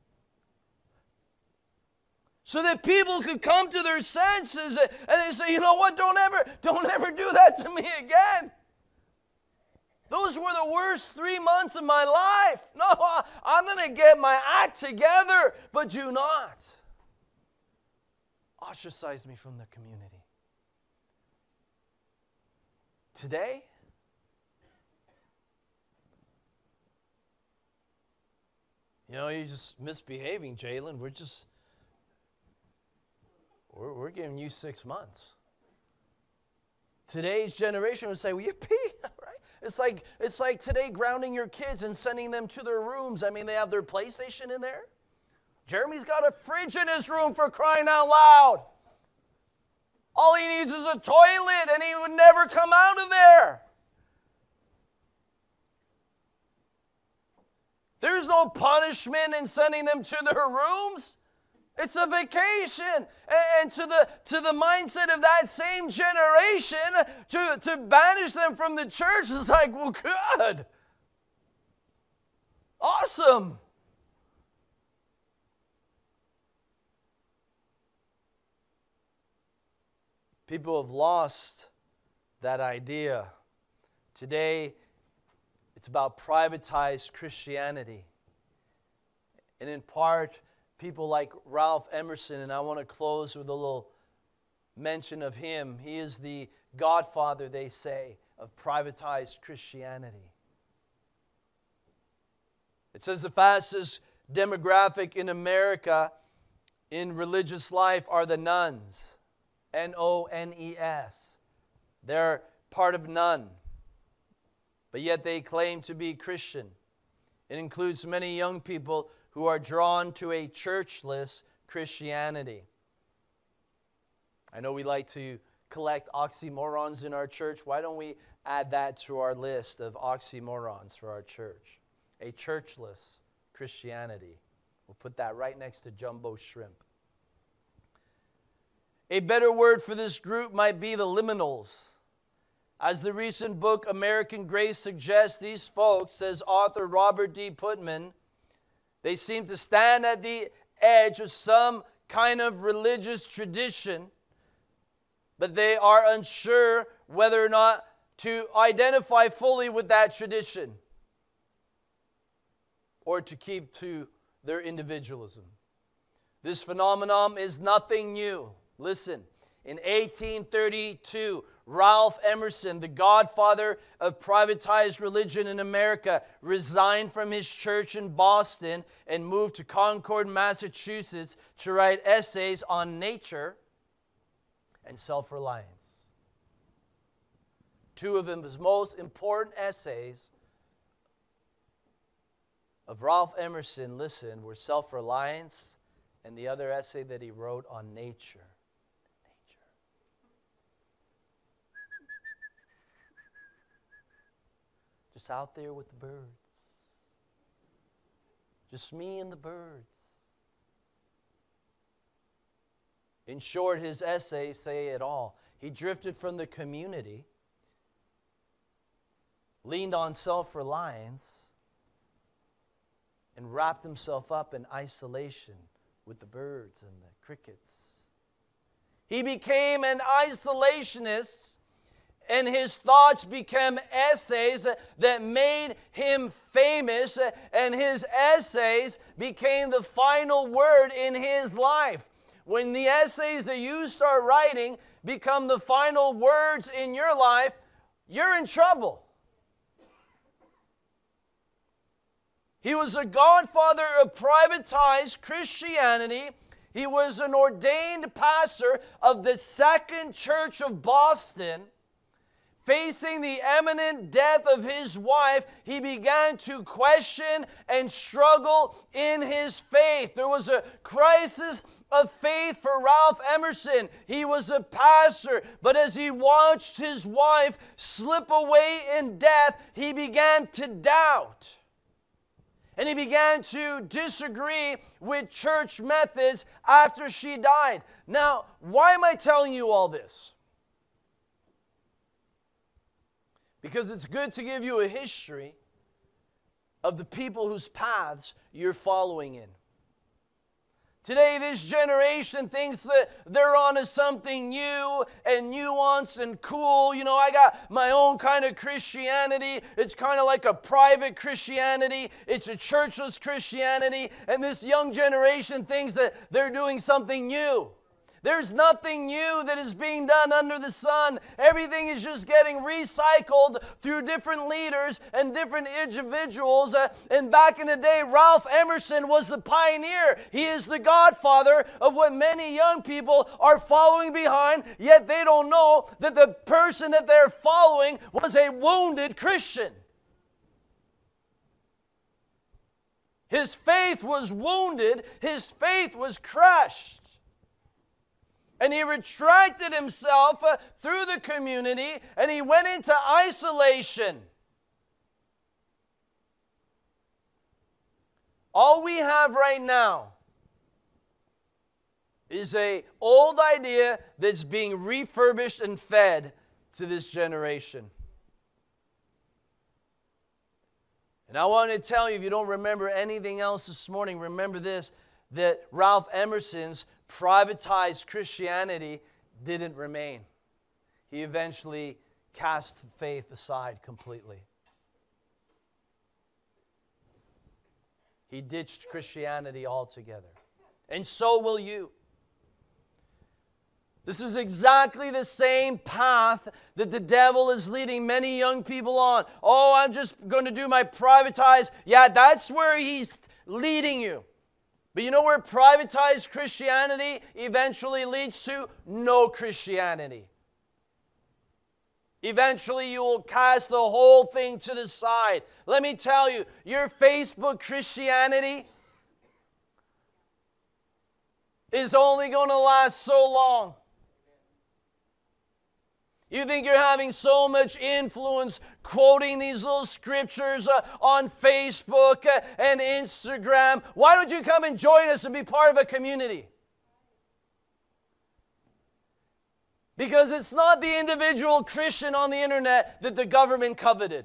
So that people could come to their senses and they say, you know what, don't ever, don't ever do that to me again. Those were the worst three months of my life. No, I'm going to get my act together, but do not ostracize me from the community. Today, you know, you're just misbehaving, Jalen. We're just... We're, we're giving you six months. Today's generation would say, well, yippee, right? It's like, it's like today grounding your kids and sending them to their rooms. I mean, they have their PlayStation in there. Jeremy's got a fridge in his room, for crying out loud. All he needs is a toilet, and he would never come out of there. There's no punishment in sending them to their rooms. It's a vacation. And to the, to the mindset of that same generation, to, to banish them from the church is like, well, good. Awesome. People have lost that idea. Today, it's about privatized Christianity. And in part, people like Ralph Emerson, and I want to close with a little mention of him. He is the godfather, they say, of privatized Christianity. It says the fastest demographic in America in religious life are the nuns. N O N E S. They're part of none. But yet they claim to be Christian. It includes many young people who are drawn to a churchless Christianity. I know we like to collect oxymorons in our church. Why don't we add that to our list of oxymorons for our church? A churchless Christianity. We'll put that right next to jumbo shrimp. A better word for this group might be the liminals. As the recent book American Grace suggests, these folks, says author Robert D. Putman, they seem to stand at the edge of some kind of religious tradition, but they are unsure whether or not to identify fully with that tradition or to keep to their individualism. This phenomenon is nothing new. Listen, in eighteen thirty-two, Ralph Emerson, the godfather of privatized religion in America, resigned from his church in Boston and moved to Concord, Massachusetts to write essays on nature and self-reliance. Two of his most important essays of Ralph Emerson, listen, were self-reliance and the other essay that he wrote on nature. Just out there with the birds. Just me and the birds. In short, his essays say it all. He drifted from the community, leaned on self-reliance, and wrapped himself up in isolation with the birds and the crickets. He became an isolationist, and his thoughts became essays that made him famous, and his essays became the final word in his life. When the essays that you start writing become the final words in your life, you're in trouble. He was a godfather of privatized Christianity. He was an ordained pastor of the Second Church of Boston. facing the imminent death of his wife, he began to question and struggle in his faith. There was a crisis of faith for Ralph Emerson. He was a pastor, but as he watched his wife slip away in death, he began to doubt. And he began to disagree with church methods after she died. Now, why am I telling you all this? Because it's good to give you a history of the people whose paths you're following in. Today, this generation thinks that they're on to something new and nuanced and cool. You know, I got my own kind of Christianity. It's kind of like a private Christianity. It's a churchless Christianity. And this young generation thinks that they're doing something new. There's nothing new that is being done under the sun. Everything is just getting recycled through different leaders and different individuals. Uh, and back in the day, Ralph Emerson was the pioneer. He is the godfather of what many young people are following behind, yet they don't know that the person that they're following was a wounded Christian. His faith was wounded. His faith was crushed. And he retracted himself uh, through the community, and he went into isolation. All we have right now is an old idea that's being refurbished and fed to this generation. And I want to tell you, if you don't remember anything else this morning, remember this, that Ralph Emerson's privatized Christianity didn't remain. He eventually cast faith aside completely. He ditched Christianity altogether. And so will you. This is exactly the same path that the devil is leading many young people on. Oh, I'm just going to do my privatized. Yeah, that's where he's leading you. But you know where privatized Christianity eventually leads to? No Christianity. Eventually you will cast the whole thing to the side. Let me tell you, your Facebook Christianity is only going to last so long. You think you're having so much influence quoting these little scriptures uh, on Facebook uh, and Instagram. Why don't you come and join us and be part of a community? Because it's not the individual Christian on the internet that the government coveted.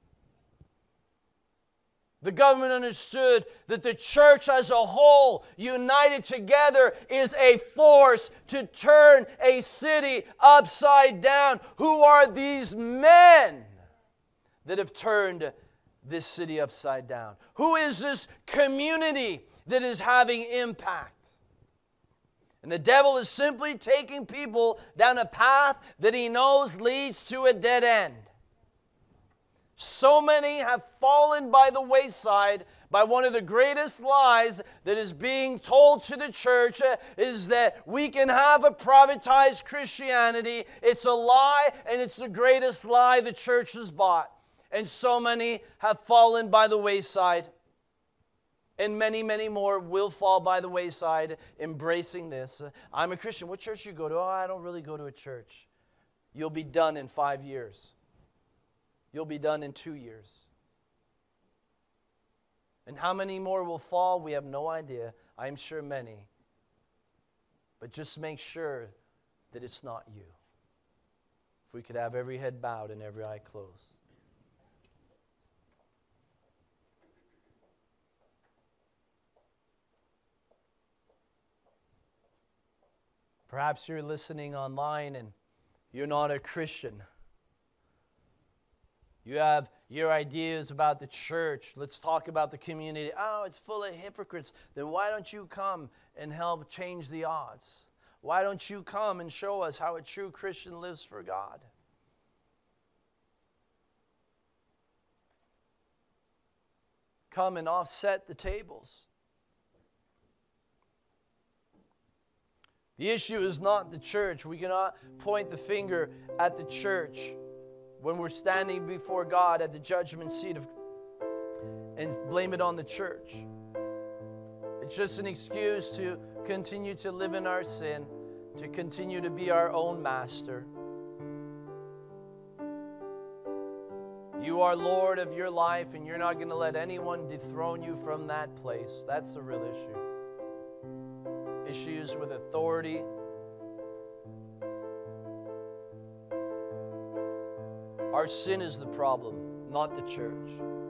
The government understood that the church as a whole, united together, is a force to turn a city upside down. Who are these men that have turned this city upside down? Who is this community that is having impact? And the devil is simply taking people down a path that he knows leads to a dead end. So many have fallen by the wayside by one of the greatest lies that is being told to the church uh, is that we can have a privatized Christianity. It's a lie, and it's the greatest lie the church has bought. And so many have fallen by the wayside. And many, many more will fall by the wayside embracing this. Uh, I'm a Christian. What church do you go to? Oh, I don't really go to a church. You'll be done in five years. You'll be done in two years. And how many more will fall? We have no idea. I'm sure many. But just make sure that it's not you. If we could have every head bowed and every eye closed. Perhaps you're listening online and you're not a Christian. You have your ideas about the church. Let's talk about the community. Oh, it's full of hypocrites. Then why don't you come and help change the odds? Why don't you come and show us how a true Christian lives for God? Come and offset the tables. The issue is not the church. We cannot point the finger at the church. when we're standing before God at the judgment seat of, and blame it on the church. It's just an excuse to continue to live in our sin, to continue to be our own master. You are Lord of your life, and you're not going to let anyone dethrone you from that place. That's the real issue. Issues with authority. Our sin is the problem, not the church.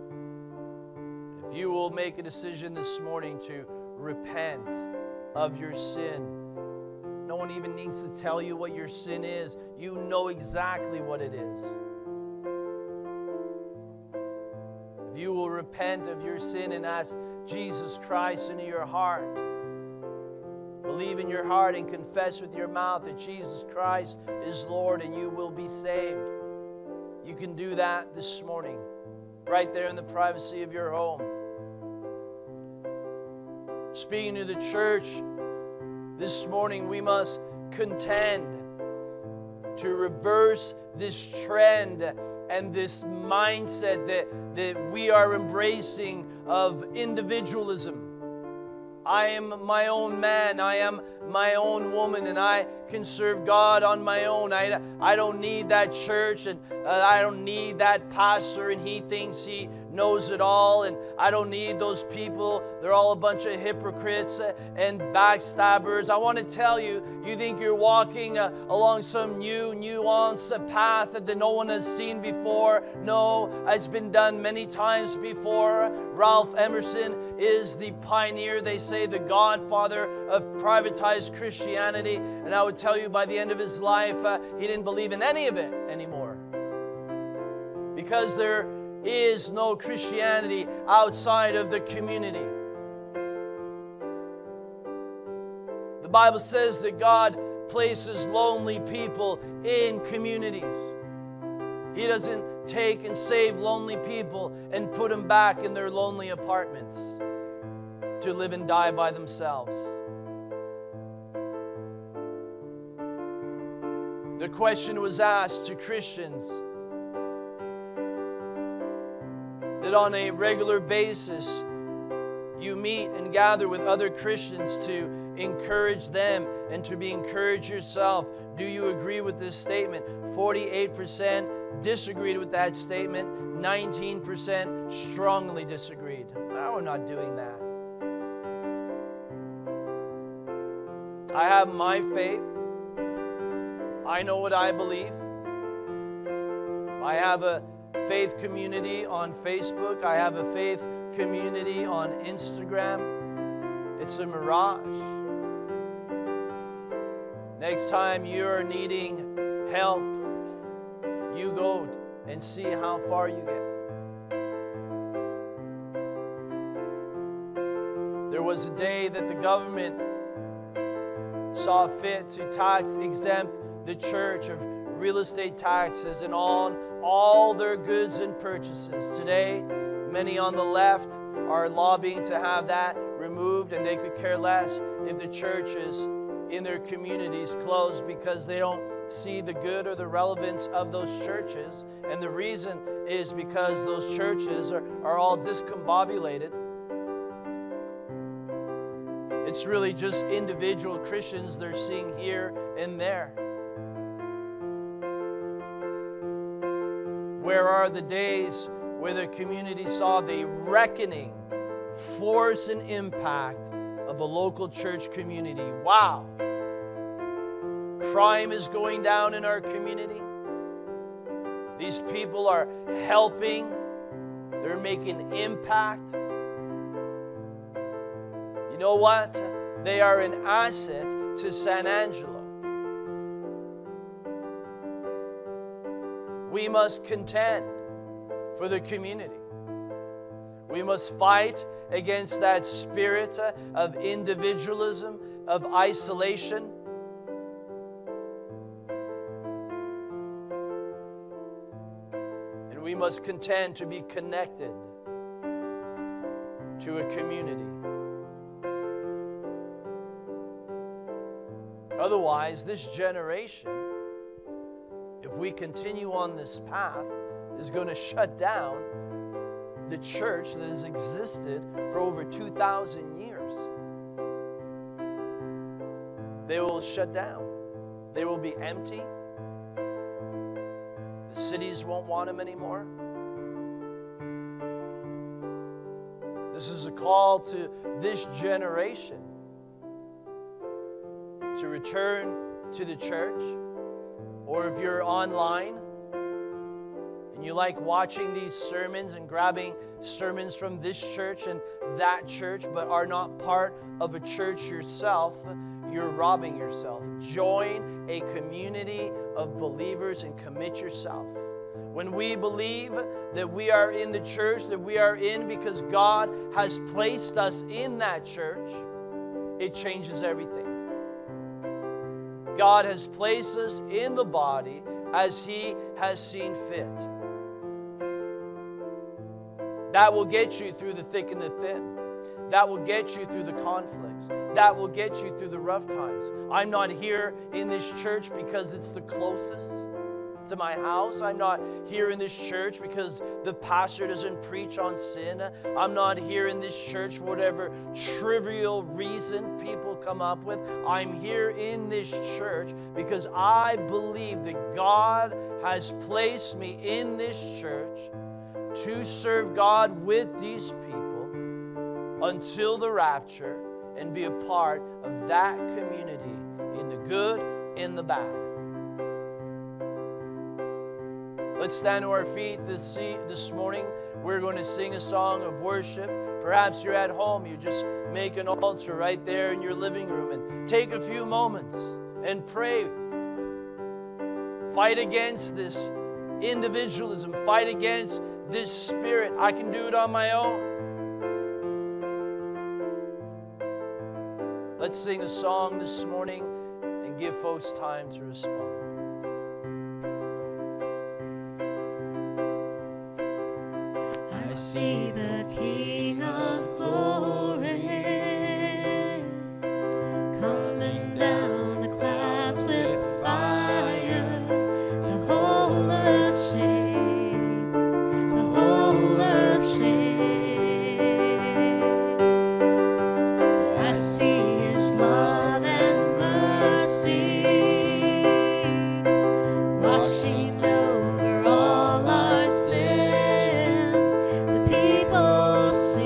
If you will make a decision this morning to repent of your sin, no one even needs to tell you what your sin is. You know exactly what it is. If you will repent of your sin and ask Jesus Christ into your heart, believe in your heart and confess with your mouth that Jesus Christ is Lord, and you will be saved. You can do that this morning, right there in the privacy of your home. Speaking to the church this morning, we must contend to reverse this trend and this mindset that, that we are embracing of individualism. I am my own man, I am my own woman, and I can serve God on my own. I, I don't need that church, and uh, I don't need that pastor, and he thinks he knows it all, and I don't need those people. They're all a bunch of hypocrites and backstabbers. I want to tell you, you think you're walking uh, along some new, nuanced path that no one has seen before. No, it's been done many times before. Ralph Emerson is the pioneer, they say the godfather of privatized Christianity, and I would tell you by the end of his life, uh, he didn't believe in any of it anymore. Because there is no Christianity outside of the community. The Bible says that God places lonely people in communities. He doesn't take and save lonely people and put them back in their lonely apartments to live and die by themselves. The question was asked to Christians that on a regular basis you meet and gather with other Christians to encourage them and to be encouraged yourself. Do you agree with this statement? forty-eight percent disagreed with that statement. nineteen percent strongly disagreed. No, we're not doing that. I have my faith. I know what I believe. I have a faith community on Facebook. I have a faith community on Instagram. It's a mirage. Next time you're needing help, you go and see how far you get. There was a day that the government saw fit to tax exempt the church of real estate taxes and on all their goods and purchases. Today, many on the left are lobbying to have that removed, and they could care less if the churches in their communities close because they don't see the good or the relevance of those churches. And the reason is because those churches are, are all discombobulated. It's really just individual Christians they're seeing here and there. Where are the days where the community saw the reckoning, force, and impact of a local church community? Wow! Crime is going down in our community. These people are helping. They're making impact. You know what? They are an asset to San Angelo. We must contend for the community. We must fight against that spirit of individualism, of isolation. And we must contend to be connected to a community. Otherwise, this generation, if we continue on this path, is going to shut down the church that has existed for over two thousand years. They will shut down. They will be empty. The cities won't want them anymore. This is a call to this generation to return to the church. Or if you're online and you like watching these sermons and grabbing sermons from this church and that church, but are not part of a church yourself, you're robbing yourself. Join a community of believers and commit yourself. When we believe that we are in the church, that we are in because God has placed us in that church, it changes everything. God has placed us in the body as He has seen fit. That will get you through the thick and the thin. That will get you through the conflicts. That will get you through the rough times. I'm not here in this church because it's the closest to my house. I'm not here in this church because the pastor doesn't preach on sin. I'm not here in this church for whatever trivial reason people come up with. I'm here in this church because I believe that God has placed me in this church to serve God with these people until the rapture and be a part of that community in the good, in the bad. Let's stand to our feet this, this morning. We're going to sing a song of worship. Perhaps you're at home. You just make an altar right there in your living room and take a few moments and pray. Fight against this individualism. Fight against this spirit. I can do it on my own. Let's sing a song this morning and give folks time to respond. I see the King of Glory coming down the clouds with fire. The whole earth shakes. The whole earth shakes. I see His love and mercy washing over all our sin. The people sing.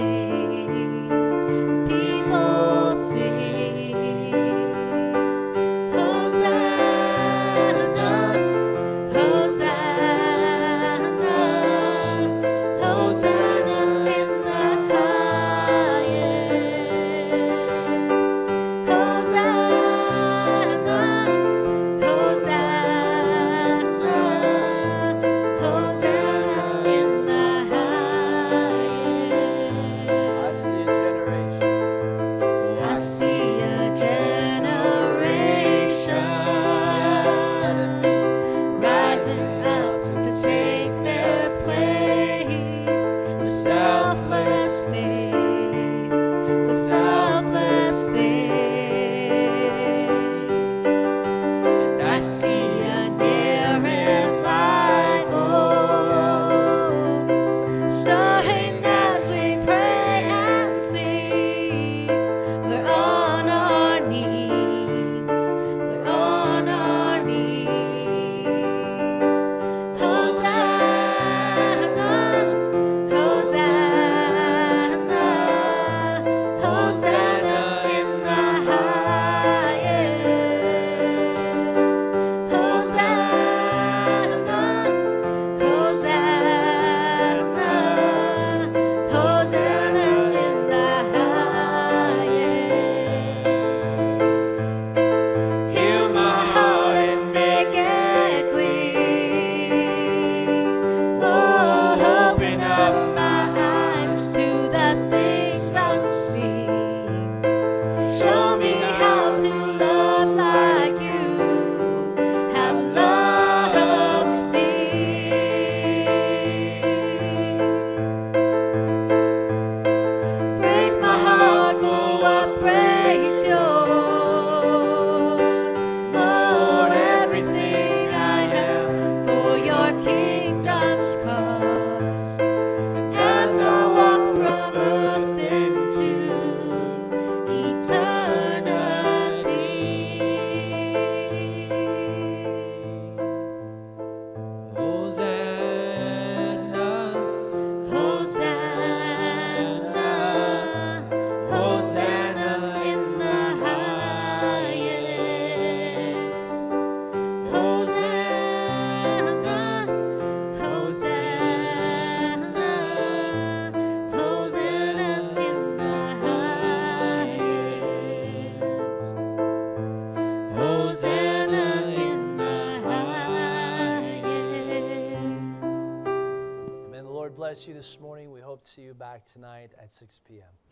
bless you this morning. We hope to see you back tonight at six p m